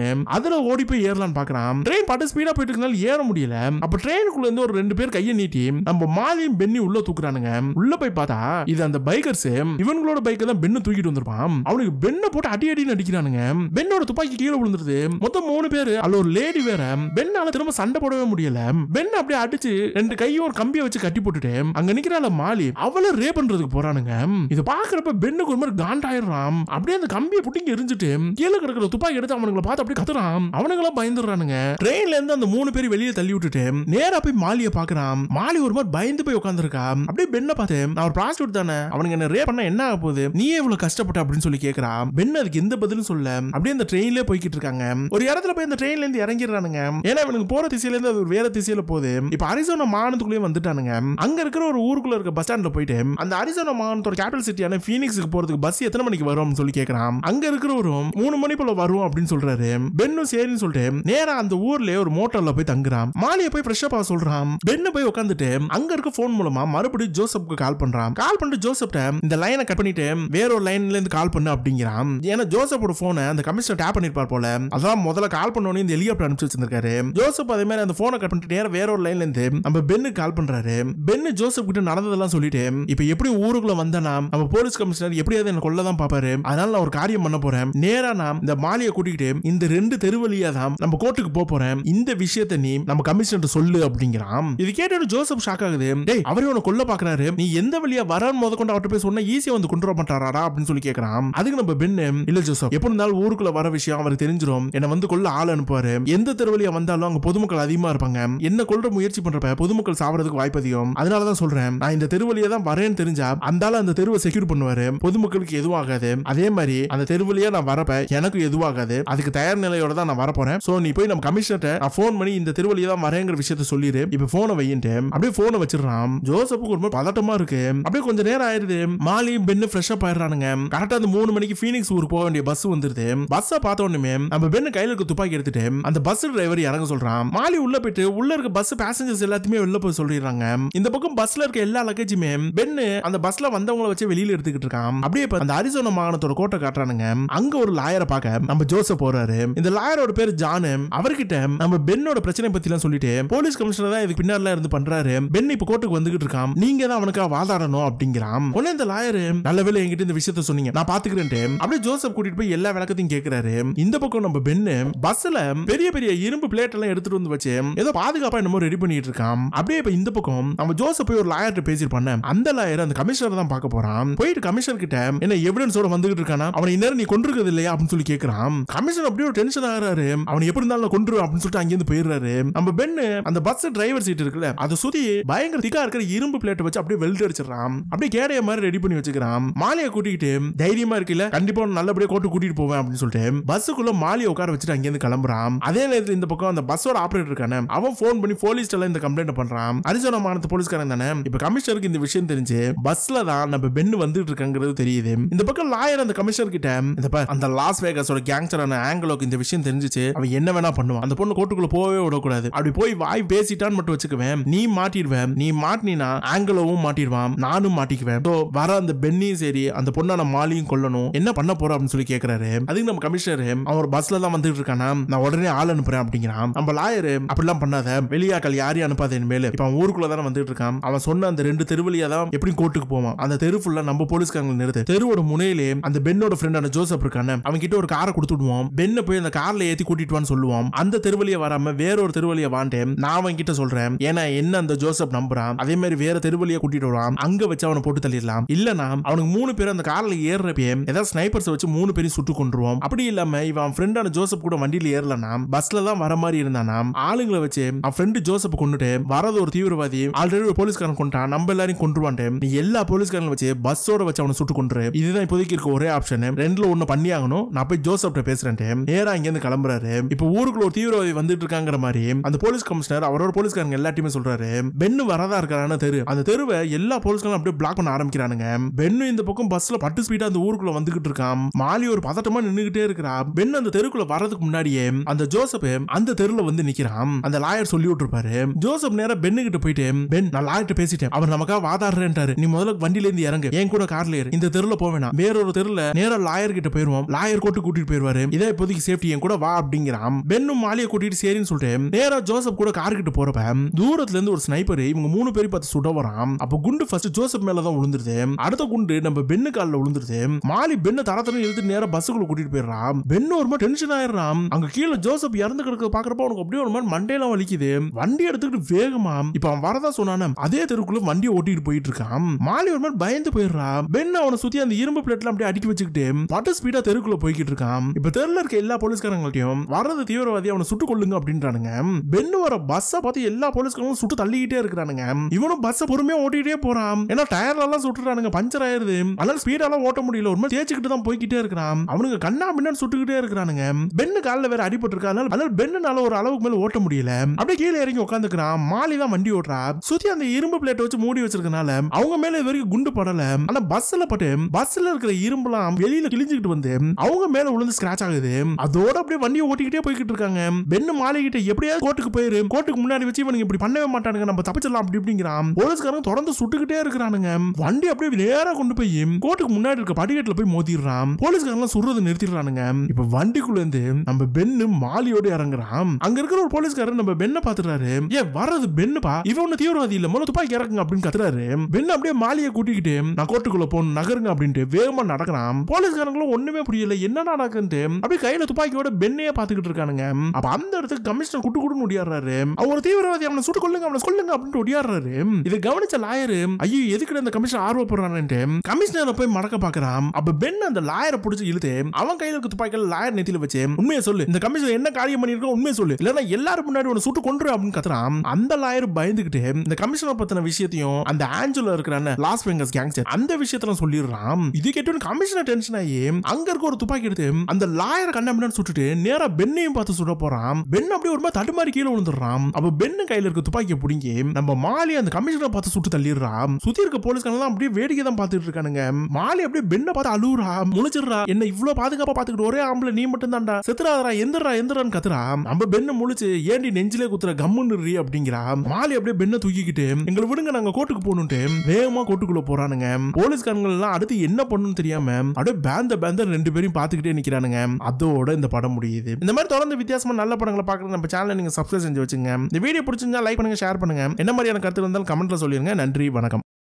ட்ரெயின். அதுல ஓடி போய் ஏறலாம்னு பாக்குறான். ட்ரெயின் பட்டு ஸ்பீடா போயிட்டு இருக்கனால ஏற முடியல. அப்ப ட்ரெயினுக்குள்ள இருந்து ஒரு 2 பேர் கையை நீட்டி நம்ம மாலியும் பென்னி உள்ள தூக்குறானுங்க. உள்ள போய் பார்த்தா இது அந்த பைக்கர்ஸ் இவங்களோட பைக்கை தான் பென்னு தூக்கிட்டு வந்திருப்பான். அவனுக்கு பென்னை போட்டு அடி அடின்னு அடிக்கிறானுங்க. பென்னோட துப்பாக்கி கீழே விழுந்துருது. மொத்தம் 3 பேர். அதுல ஒரு லேடி வேற. பென்னால திரும்ப சண்டை போடவே முடியல. பென் அப்படியே அடிச்சு 2 கையும் ஒரு கம்பியை வச்சு கட்டி போட்டுட்டு அங்க நிக்கிறாள் மாலி. அவளை ரேப் பண்றதுக்கு போறானுங்க. இத பாக்குறப்ப பென்னுக்கு ஒரு மாதிரி காண்டாயிடுறான். அப்படியே அந்த கம்பியை புட்டிங்க எரிஞ்சிட்டு கீழே கிடக்கிற துப்பாக்கி எடுத்து அவனுங்களை பார்த்து அப்படியே கத்துறான். அவனுங்களா பயந்துடுறானுங்க. ட்ரெயின்ல இருந்து அந்த 3 பேர் வெளியே தள்ளி விட்டுட்டு நேரா போய் மாலியை பாக்குறான். மாலி ஒரு மாதிரி பயந்து போய் உட்காந்துருக்கா. அப்படியே பென்னை பார்த்து நான் ஒரு ப்ராஸ்டியூட் தானே, அவனுக்கு என்ன ரேப் பண்ணா என்ன ஆக போகுது, நீயே இவ்வளவு கஷ்டப்பட்ட அப்படின்னு சொல்லி கேக்குறா. பென் அதுக்கு எந்த பதிலும் சொல்ல அப்படியே அந்த ட்ரெயின்லயே போய்கிட்டு இருக்காங்க. ஒரு இடத்துல போய் அந்த ட்ரெயின்ல இருந்து இறங்கிடுறானுங்க. ஏன்னா இவனுக்கு போற திசையில இருந்து அது வேற திசையில போகுது. இப்ப அரிசோனா மாகாணத்துக்குள்ளேயே வந்துட்டானுங்க. அங்க இருக்கிற ஒரு ஊருக்குள்ள இருக்க பஸ் ஸ்டாண்ட்ல போயிட்டு அந்த அரிசோனா மாகாணத்தோட கேபிட்டல் சிட்டியான ஃபீனிக்ஸ்க்கு போறதுக்கு பஸ் எத்தனை மணிக்கு வரும்னு சொல்லி கேக்குறான். அங்க இருக்கிறவரும் 3 மணி போல வரும் அப்படின்னு சொல்றாரு. பென்னும் சரின்னு சொல்லிட்டு நேரா அந்த ஊர்ல ஒரு மோட்டர்ல போய் தங்குறான். மாலியை போய் ஃப்ரெஷ் அப் ஆக சொல்றான். பென்னு போய் உட்காந்துட்டு அங்க இருக்க போன் மூலமா மறுபடியும் ஜோசப்க்கு கால் பண்றான். கால் பண்ணிட்டு ஜோசப்ட்ட இந்த லைனை கட் பண்ணிட்டு வேற ஒரு லைன்ல இருந்து கால் பண்ணு அப்படிங்கிறான். ஏன்னா ஜோசப்போட போனை அந்த கமிஷனர் டேப் பண்ணிருப்பார் போல. அதான் முதல்ல கால் பண்ணோன்னு இந்த ஹெலிகாப்டர் அனுப்பிச்சு வச்சிருக்காரு. ஜோசப் அதே மாதிரி அந்த போனை கட் பண்ணிட்டு நேரா வேற ஒரு லைன்ல இருந்து நம்ம பென்னுக்கு கால் பண்றாரு. பென்னு ஜோசப் கிட்ட நடந்ததெல்லாம் சொல்லிட்டு இப்ப எப்படி ஊருக்குள்ள வந்தனா நம்ம போலீஸ் கமிஷனர் எப்படியாவது என்ன கொல்ல தான் பாப்பாரு. அதனால நான் ஒரு காரியம் பண்ண போறேன். நேரா நான் இந்த மாலியை கூட்டிக்கிட்டு இந்த 2 தெரு வழியா தான் நம்ம கோர்ட்டுக்கு போறேன். இந்த விஷயத்தை நீ நம்ம கமிஷனர் சொல்லு அப்படிங்கிறான். இது கேட்டு ஜோசப் ஷாக் ஆகுது. டேய் அவரே உன்னை கொல்ல பாக்குறாரு, நீ எந்த வழியா வரன்னு முத கொண்டு அவர்கிட்ட போய் சொன்னா ஈஸியா வந்து கொண்டு வர மாட்டாரா அப்படின்னு சொல்லி கேக்குறான். அதுக்கு நம்ம பென்னு இல்ல ஜோசப் எப்படி இருந்தாலும் ஊருக்குள்ள வர விஷயம் அவருக்கு தெரிஞ்சிரும், என்ன வந்து கொல்ல ஆள் அனுப்புவாரு. எந்த தெரு வழியா வந்தாலும் அங்க பொதுமக்கள் அதிகமா இருப்பாங்க. என்ன கொல்ற முயற்சி பண்றப்ப பொதுமக்கள் சாவறதுக்கு வாய்ப்பு அதிகம். அதனாலதான் சொல்றேன் நான் இந்த தெரு வழியா தான் வரேன்னு தெரிஞ்சா அந்த தெருவை செக்யூர் பண்ணுவாரு. பொதுமக்களுக்கு எதுவும் ஆகாது. அதே மாதிரி அந்த தெரு வழியா நான் வரப்ப எனக்கு எதுவும் ஆகாது. அதுக்கு தயார் நிலையோட தான் நான் வர போறேன். சோ நீ போய் நம்ம கமிஷனர்ட்ட நான் போன் பண்ணி இந்த தெரு வழியா தான் வரேங்கிற விஷயத்தை சொல்லிடு. இப்ப போனை வையிட்டு அப்படியே போனை வச்சிடறான். ஜோசப்புக்கு ஒரு பதட்டமா இருக்கு. அப்படியே கொஞ்சம் நேரம் ஆயிருது. மாலி பென்னு ஃப்ரெஷ் அப் ஆயிடுறானுங்க. கரெக்டா அந்த 3 மணிக்கு ஃபீனிக்ஸ் ஊருக்கு போக வேண்டிய பஸ் வந்துருது. பஸ்ஸை பார்த்த உடனே நம்ம பென்னு கையில இருக்க துப்பாக்கி எடுத்துட்டு அந்த பஸ் டிரைவர் இறங்க சொல்றான். மாலி உள்ள போயிட்டு உள்ள இருக்க பஸ் பேசஞ்சர்ஸ் எல்லாத்தையுமே வெளில போய் சொல்லிடுறாங்க. இந்த பக்கம் பஸ்ல இருக்க எல்லா லக்கேஜுமே பென்னு அந்த பஸ்ல வந்தவங்கள வச்சு வெளியில எடுத்துக்கிட்டு இருக்கான். அப்படியே அந்த அரிசோனா மாகாணத்தோட கோட்டை காட்டுறானுங்க. அங்க ஒரு லாயரை பார்க்க நம்ம ஜோசப் போறாரு. இந்த லாயரோட பேர் ஜான். அவர்கிட்ட நம்ம பென்னோட பிரச்சனை பத்தி எல்லாம் சொல்லிட்டு போலீஸ் கமிஷனர் தான் இதுக்கு பின்னால இருந்து பண்றாரு. பென் இப்ப கோர்ட்டுக்கு வந்துகிட்டு இருக்கான். நீங்க தான் அவனுக்கு வாதாடணும் அப்படிங்கிறான். உடனே இந்த லாயர் நல்ல வேளை என்கிட்ட இந்த விஷயத்த சொன்னீங்க, நான் பாத்துக்கிறேன். அப்படியே ஜோசப் கூட்டிட்டு போய் எல்லா விளக்கத்தையும் கேட்கிறாரு. இந்த பக்கம் நம்ம பென்னு பஸ்ல பெரிய பெரிய இரும்பு பிளேட் எல்லாம் எடுத்துட்டு வந்து வச்சு ஏதோ பாதுகாப்பா என்னமோ ரெடி பண்ணிட்டு இருக்கான். அப்படியே இப்ப இந்த பக்கம் நம்ம ஜோசப் போய் ஒரு லாயர்கிட்ட பேசிருப்பானே, அந்த லாயர் அந்த கமிஷனர் தான் பார்க்க போறான். போயிட்டு கமிஷனர் கிட்ட என்ன எவிடன்ஸோட வந்துகிட்டு இருக்கானா, அவனை இந்நேரம் நீ கொண்டிருக்கிறது இல்லையா அப்படின்னு சொல்லி கேட்கிறான். கமிஷனர் அப்படியே ஒரு டென்ஷன் ஆகிறாரு. அவன் எப்படி இருந்தாலும் கொன்று அப்படின்னு சொல்லிட்டு அங்கிருந்து போயிடுறாரு. நம்ம பென்னு அந்த பஸ் டிரைவர் சீட் இருக்குல்ல அதை சுத்தி பயங்கர திக்கா இருக்கிற இரும்பு பிளேட் வச்சு அப்படியே வெல்ட் அடிச்சிடறான். அப்படியே கேடைய மாதிரி ரெடி பண்ணி வச்சுக்கிறான். மாலியை கூட்டிட்டு தைரியமா இருக்குல்ல கண்டிப்பா நல்லபடியா கோர்ட்டு கூட்டிட்டு போவேன் அப்படின்னு சொல்லிட்டு பஸ்ஸுக்குள்ள மாலியை உட்கார வச்சுட்டு அங்கிருந்து கிளம்புறான். அதே நேரத்தில் இந்த பக்கம் அந்த பஸ்ஸோட ஆபரேட்டர் இருக்கானே அவன் போன் பண்ணி போலீஸ் எல்லாம் இந்த கம்ப்ளைண்ட் பண்றான். அரிசோனா மாகாணத்து போலீஸ்காரன் தானே. இப்ப கமிஷனருக்கு இந்த விஷயம் தெரிஞ்சு பஸ்ல தான் நம்ம பென்னு வந்துட்டு இருக்காங்கிறது தெரியுது. இந்த பக்கம் லாயர் அந்த கமிஷனர் கிட்ட அந்த லாஸ் வேகாஸோட கேங்ஸ்டரான ஆங்கிலோக்கு இந்த விஷயம் தெரிஞ்சிச்சு, அவன் என்ன வேணா பண்ணுவான், அந்த பொண்ணு கோர்ட்டுக்குள்ள போகவே விடக்கூடாது, அப்படி போய் வாய் பேசிட்டான்னு மட்டும் வச்சுக்குவேன், நீ மாட்டிடுவேன், நீ மாட்டினா ஆங்கிலோவும் மாட்டிடுவான், நானும் மாட்டிக்குவேன். வர அந்த பென்னியும் சரி அந்த பொண்ணான மாலியும் கொல்லணும், என்ன பண்ண போற அப்படின்னு சொல்லி கேட்கிறாரு. அதுக்கு நம்ம கமிஷனர் அவன் ஒரு பஸ்ல தான் வந்துட்டு இருக்கானா, நான் உடனே ஆள் அனுப்புறேன் அப்படிங்கிறான். நம்ம லாயர் அப்படிலாம் பண்ணாத, வெளியாக்கள் யாரையும் அனுப்பாத மேல, இப்ப அவன் ஊருக்குள்ள தானே வந்துட்டு இருக்கான், அவன் சொன்ன அந்த 2 தெருவழியா தான் எப்படி கோர்ட்டுக்கு போவான், அந்த தெரு ஃபுல்லா நம்ம போலீஸ்காரங்க நிறுத்து, தெருவோட முனையிலே அந்த பென்னோட ஃப்ரெண்டான ஜோசப் இருக்கானே அவன் கிட்ட ஒரு காரை கொடுத்துடுவோம், பென்ன போய் அந்த கார்ல ஏத்தி கூட்டிட்டு வான்னு சொல்லுவான். அந்த தெருவழியா வராம வேற ஒரு தெருவழியா வாண்டேன் நான் அவன் கிட்ட சொல்றேன், ஏன்னா என்ன அந்த ஜோசப் நம்புறான், அதே மாதிரி வேற தெருவழியா கூட்டிட்டு வருவான், அங்க வச்சு அவனை போட்டு தள்ளிடலாம். இல்லனா அவனுக்கு 3 பேர் அந்த கார்ல ஏறப்பே ஏதாவது ஸ்னைப்பர்ஸ் வச்சு 3 பேரையும் சுட்டு கொன்றுவோம். அப்படி இல்லாம இவன் ஃப்ரெண்டான ஜோசப் கூட வண்டியில ஏறலனா பஸ்ல தான் வர மாதிரி இருந்தானா ஆளுங்களை வச்சு அவன் ஃப்ரெண்டு ஜோசப் கொண்டுட்டு வரது ஒரு தீவிரவாதி ஆல்ரெடி ஒரு போலீஸ்காரன் கொண்டான், நம்ம எல்லாரையும் கொன்றுவான்ட்டு நீ எல்லா போலீஸ்காரங்களை வச்சு பஸ்ஸோட வச்சு அவனை சுட்டு கொன்று, இதுதான் இப்போதைக்கு இருக்க ஒரே ஆப்ஷன், 2ல ஒண்ணு பண்ணி ஆகணும், நான் போய் ஜோசப்ட்ட பேசுறேன். நேரா இங்க இருந்து கிளம்புறாரு. இப்ப ஊருக்குள்ள ஒரு தீவிரவாதி வந்துட்டு இருக்காங்கிற மாதிரி அந்த போலீஸ் கமிஷனர் அவரோட போலீஸ்காரங்க எல்லாத்தையுமே சொல்றாரு. பென்னு வரதா இருக்கான தெரு, அந்த தெருவை எல்லா போலீஸ்காரும் அப்படியே பிளாக் பண்ண ஆரம்பிக்கிறானுங்க. பென்னு இந்த பக்கம் பஸ்ல பட்டு ஸ்பீடா அந்த ஊருக்குள்ள வந்துகிட்டு இருக்கான். மாலி ஒரு பதட்டமா நின்னுகிட்டே இருக்கிறா. பென் அந்த தெருக்குள்ள வரதுக்கு முன்னாடியே அந்த ஜோசப் அந்த தெருல வந்து நிக்கிறான். அந்த லாயர் சொல்லி விட்டுருப்பாரு. ஜோசப் நேரா பென்னு கிட்ட போயிட்டு, பென் நான் லாயர்ட்ட பேசிட்டேன், அவர் நமக்கா வாதாடுறேன்ட்டாரு, நீ முதல்ல வண்டியில இருந்து இறங்கு, என் கூட கார்ல ஏறு, இந்த தெருல போவேனா, வேற ஒரு தெருல நேரா லாயர் கிட்ட போயிருவோம், லாயர் கோர்ட்டு கூட்டிட்டு போயிருவாரு, இதே இப்போதைக்கு சேஃப்டி என் கூட வா அப்படிங்கிறான். பென்னும் மாலியை கூட்டிட்டு சரின்னு சொல்லிட்டு நேரா ஜோசப் கூட கார் கிட்ட போறப்ப தூரத்துல இருந்து ஒரு ஸ்னைப்பர் இவங்க 3 பேரும் பார்த்து சுட வரான். அப்ப குண்டு ஃபர்ஸ்ட் ஜோசப் மேல தான் விழுந்துருது. அடுத்த குண்டு நம்ம பென்னு கால்ல விழுந்துருது. மாலி பென்னு தரத்தன இழுத்து நேரா பஸ்ஸுக்குள்ள கூட்டிட்டு போயிடுறான். பென்னு ஒரு மாதிரி டென்ஷன் ஆயிடுறான். அங்க கீழே ஜோசப் இறந்து கிடக்க பாக்குறப்ப அவனுக்கு அப்படியே ஒரு மாதிரி மண்டையெல்லாம் வலிக்குது. வண்டி எடுத்துக்கிட்டு வேகமா இப்ப அவன் வரதா சொன்னானே அதே தெருக்குள்ள வண்டியை ஓட்டிட்டு போயிட்டு இருக்கான். மாலி ஒரு மாதிரி பயந்து போயிடுறான். பென்னு அவனை சுத்தி அந்த இரும்பு பிளேட்ல அப்படியே அடுக்கி வச்சுக்கிட்டு பட்டு ஸ்பீடா தெருக்குள்ள போய்கிட்டு இருக்கான். இப்ப தெருல இருக்க எல்லா போலீஸ்காரங்களையும் வரது தீவிரவாதி அவனை சுட்டு கொள்ளுங்க அப்படின்றானுங்க. பென்னு வர பஸ்ஸை பார்த்து எல்லா போலீஸ்காரங்களும் சுட்டு தள்ளிக்கிட்டே இருக்கிறானுங்க. இவனும் பஸ்ஸை பொறுமையா ஓட்டிட்டே போறான். ஏன்னா டயர்ல எல்லாம் சுட்டுறானுங்க, பஞ்சர் ஆயிருது. அதனால ஸ்பீடாலாம் ஓட்ட முடியல, ஒரு மாதிரி தேய்ச்சிக்கிட்டு தான் போய்கிட்டே இருக்கிறான். அவனுங்க கண்ணா பின்னாடி சுட்டுக்கிட்டே இருக்கிறானுங்க. பென்னு காலில் வேற அடிபட்டு இருக்கா, அதனால பென்னுனால ஒரு அளவுக்கு மேல ஓட்ட முடியல. அப்படியே கீழே இறங்கி உட்காந்துக்கிறான். மாலி தான் வண்டி ஓட்டுறா. சுத்தி அந்த இரும்பு பிளேட்டை வச்சு மூடி வச்சிருக்கனால அவங்க மேல இது வரைக்கும் குண்டு படல. ஆனா பஸ்ல பட்டு பஸ்ல இருக்கிற இரும்புலாம் வெளியில கிழிஞ்சுக்கிட்டு வந்து அவங்க மேல விழுந்து ஸ்கிராச் ஆகுது. அதோட அப்படியே வண்டியை ஓட்டிக்கிட்டே போய்கிட்டு இருக்காங்க. பென்னு மாலி கிட்ட எப்படியாவது கோர்ட்டுக்கு போயிரு, கோர்ட்டுக்கு முன்னாடி வச்சு இவனுக்கு இப்படி பண்ணவே மாட்டானுங்க, நம்ம தப்பிச்சிடலாம் அப்படி இப்படிங்கிறான். போலீஸ்காரங்க தொடர்ந்து சுட்டுக்கிட்டே இருக்கிறானுங்க. வண்டி அப்படியே நேரா கொண்டு போய் கோர்ட்டுக்கு முன்னாடி இருக்க படிக்கட்டுல போய் மோதிடுறான். போலீஸ்காரங்க சுடுறதை நிறுத்திடுறானுங்க. இப்ப வண்டிக்குள்ள இருந்து நம்ம பென்னு மாலியோட இறங்குறான். அங்க இருக்கிற ஒரு போலீஸ்காரர் நம்ம பென்ன பாத்துறாரு. ஏன் வர்றது பென்னுப்பா, இவன் ஒண்ணு தீவிரவாதி இல்ல, முதல்ல துப்பாக்கி இறக்குங்க அப்படின்னு கத்துறாரு. பென்னு அப்படியே மாலியை கூட்டிக்கிட்டு நான் கோர்ட்டுக்குள்ள போகணும் நகருங்க அப்படின்ட்டு வேகமா நடக்கிறான். போலீஸ்காரங்களும் ஒண்ணுமே புரியல என்ன நடக்குன்ட்டு அப்படியே கையில துப்பாக்கியோட பென்னையே பாத்துக்கிட்டு இருக்கானுங்க. அப்ப அந்த இடத்துக்கு கமிஷனர் குட்டு குடுன்னு ஒடியாடுறாரு. அவர் தீவிரவாதி அவனை சுட்டு கொள்ளுங்க அவனை கொல்லுங்க அப்படின்னு ஒடியாடுறாரு. இதை கவனிச்ச லாயரு ஐயோ எதுக்கு அந்த கமிஷனர் ஆர்வப்படுறான்ட்டு கமிஷனரை போய் மடக்க பாக்குறான். அப்ப பென் அந்த லாயரை பிடிச்சி இழுத்து அவன் கையில இருக்க துப்பாக்கியில லாயர் நெத்தியில வச்சு உண்மையை சொல்லு, இந்த கமிஷனர் என்ன காரியம் பண்ணிருக்கோம் உண்மையை சொல்லு, இல்லன்னா எல்லாரும் முன்னாடி உன்னை சுட்டு கொன்று அப்படின்னு கத்துறான். அந்த லாயர் பயந்துகிட்டு இந்த கமிஷனர் பத்தின விஷயத்தையும் அந்த ஆஞ்சலோ இருக்கிறான லாஸ் வேகஸ் கேங்ஸ்டர் அந்த விஷயத்துல சொல்லிடுறான். இது கேட்டு கமிஷனர் டென்ஷன் ஆகி அங்க இருக்க ஒரு துப்பாக்கி எடுத்து அந்த லாயரை கண்ணாம சுட்டுட்டு நேரா பென்னையும் பார்த்து சுட போறான். பென் அப்படியே ஒரு மாதிரி தடுமாறி கீழே விழுந்துடுறான். அப்ப பென்னு கையில இருக்க துப்பாக்கியை பிடிங்கி நம்ம மாலி அந்த கமிஷனரை பார்த்து சுட்டு தள்ளிடுறான். சுத்தி இருக்க போலீஸ்காரங்க அப்படியே வேடிக்கை தான் பார்த்துட்டு இருக்கானுங்க. மாலி அப்படியே பென்னை பார்த்து அழுவுறா, முழிச்சிடுறா, என்ன இவ்வளவு பாதுகாப்பா பாத்துக்கிட்டு ஒரே ஆம்பளை நீ மட்டும் தான்டா, செத்துறாதரா எந்திரான்னு கத்துறா. நம்ம பென்னை முழிச்சு ஏண்டி நெஞ்சிலே குத்துற கம்முன்னு அப்படிங்கிறா. மாலி அப்படியே பென்னை தூக்கிக்கிட்டு எங்களை விடுங்க நாங்க கோர்ட்டுக்கு போகணும்ட்டு வேகமா கோர்ட்டுக்குள்ள போறானுங்க. போலீஸ்காரங்க எல்லாம் அடுத்து என்ன பண்ணணும்னு தெரியாம அப்படியே பேந்த 2 பேரையும் பாத்துக்கிட்டே நிக்கிறானுங்க. அதோட இந்த படம் முடியுது. இந்த மாதிரி தொடர்ந்து வித்தியாசமா நல்ல படங்களை பார்க்கறது நம்ம சேனலை நீங்க சப்ஸ்கிரைப் செஞ்சு வச்சுங்க. இந்த வீடியோ பிடிச்சிருந்தா லைக் பண்ணுங்க, ஷேர் பண்ணுங்க. என்ன மாதிரியான கருத்து இருந்தாலும் கமெண்ட்ல சொல்லிருங்க. நன்றி, வணக்கம்.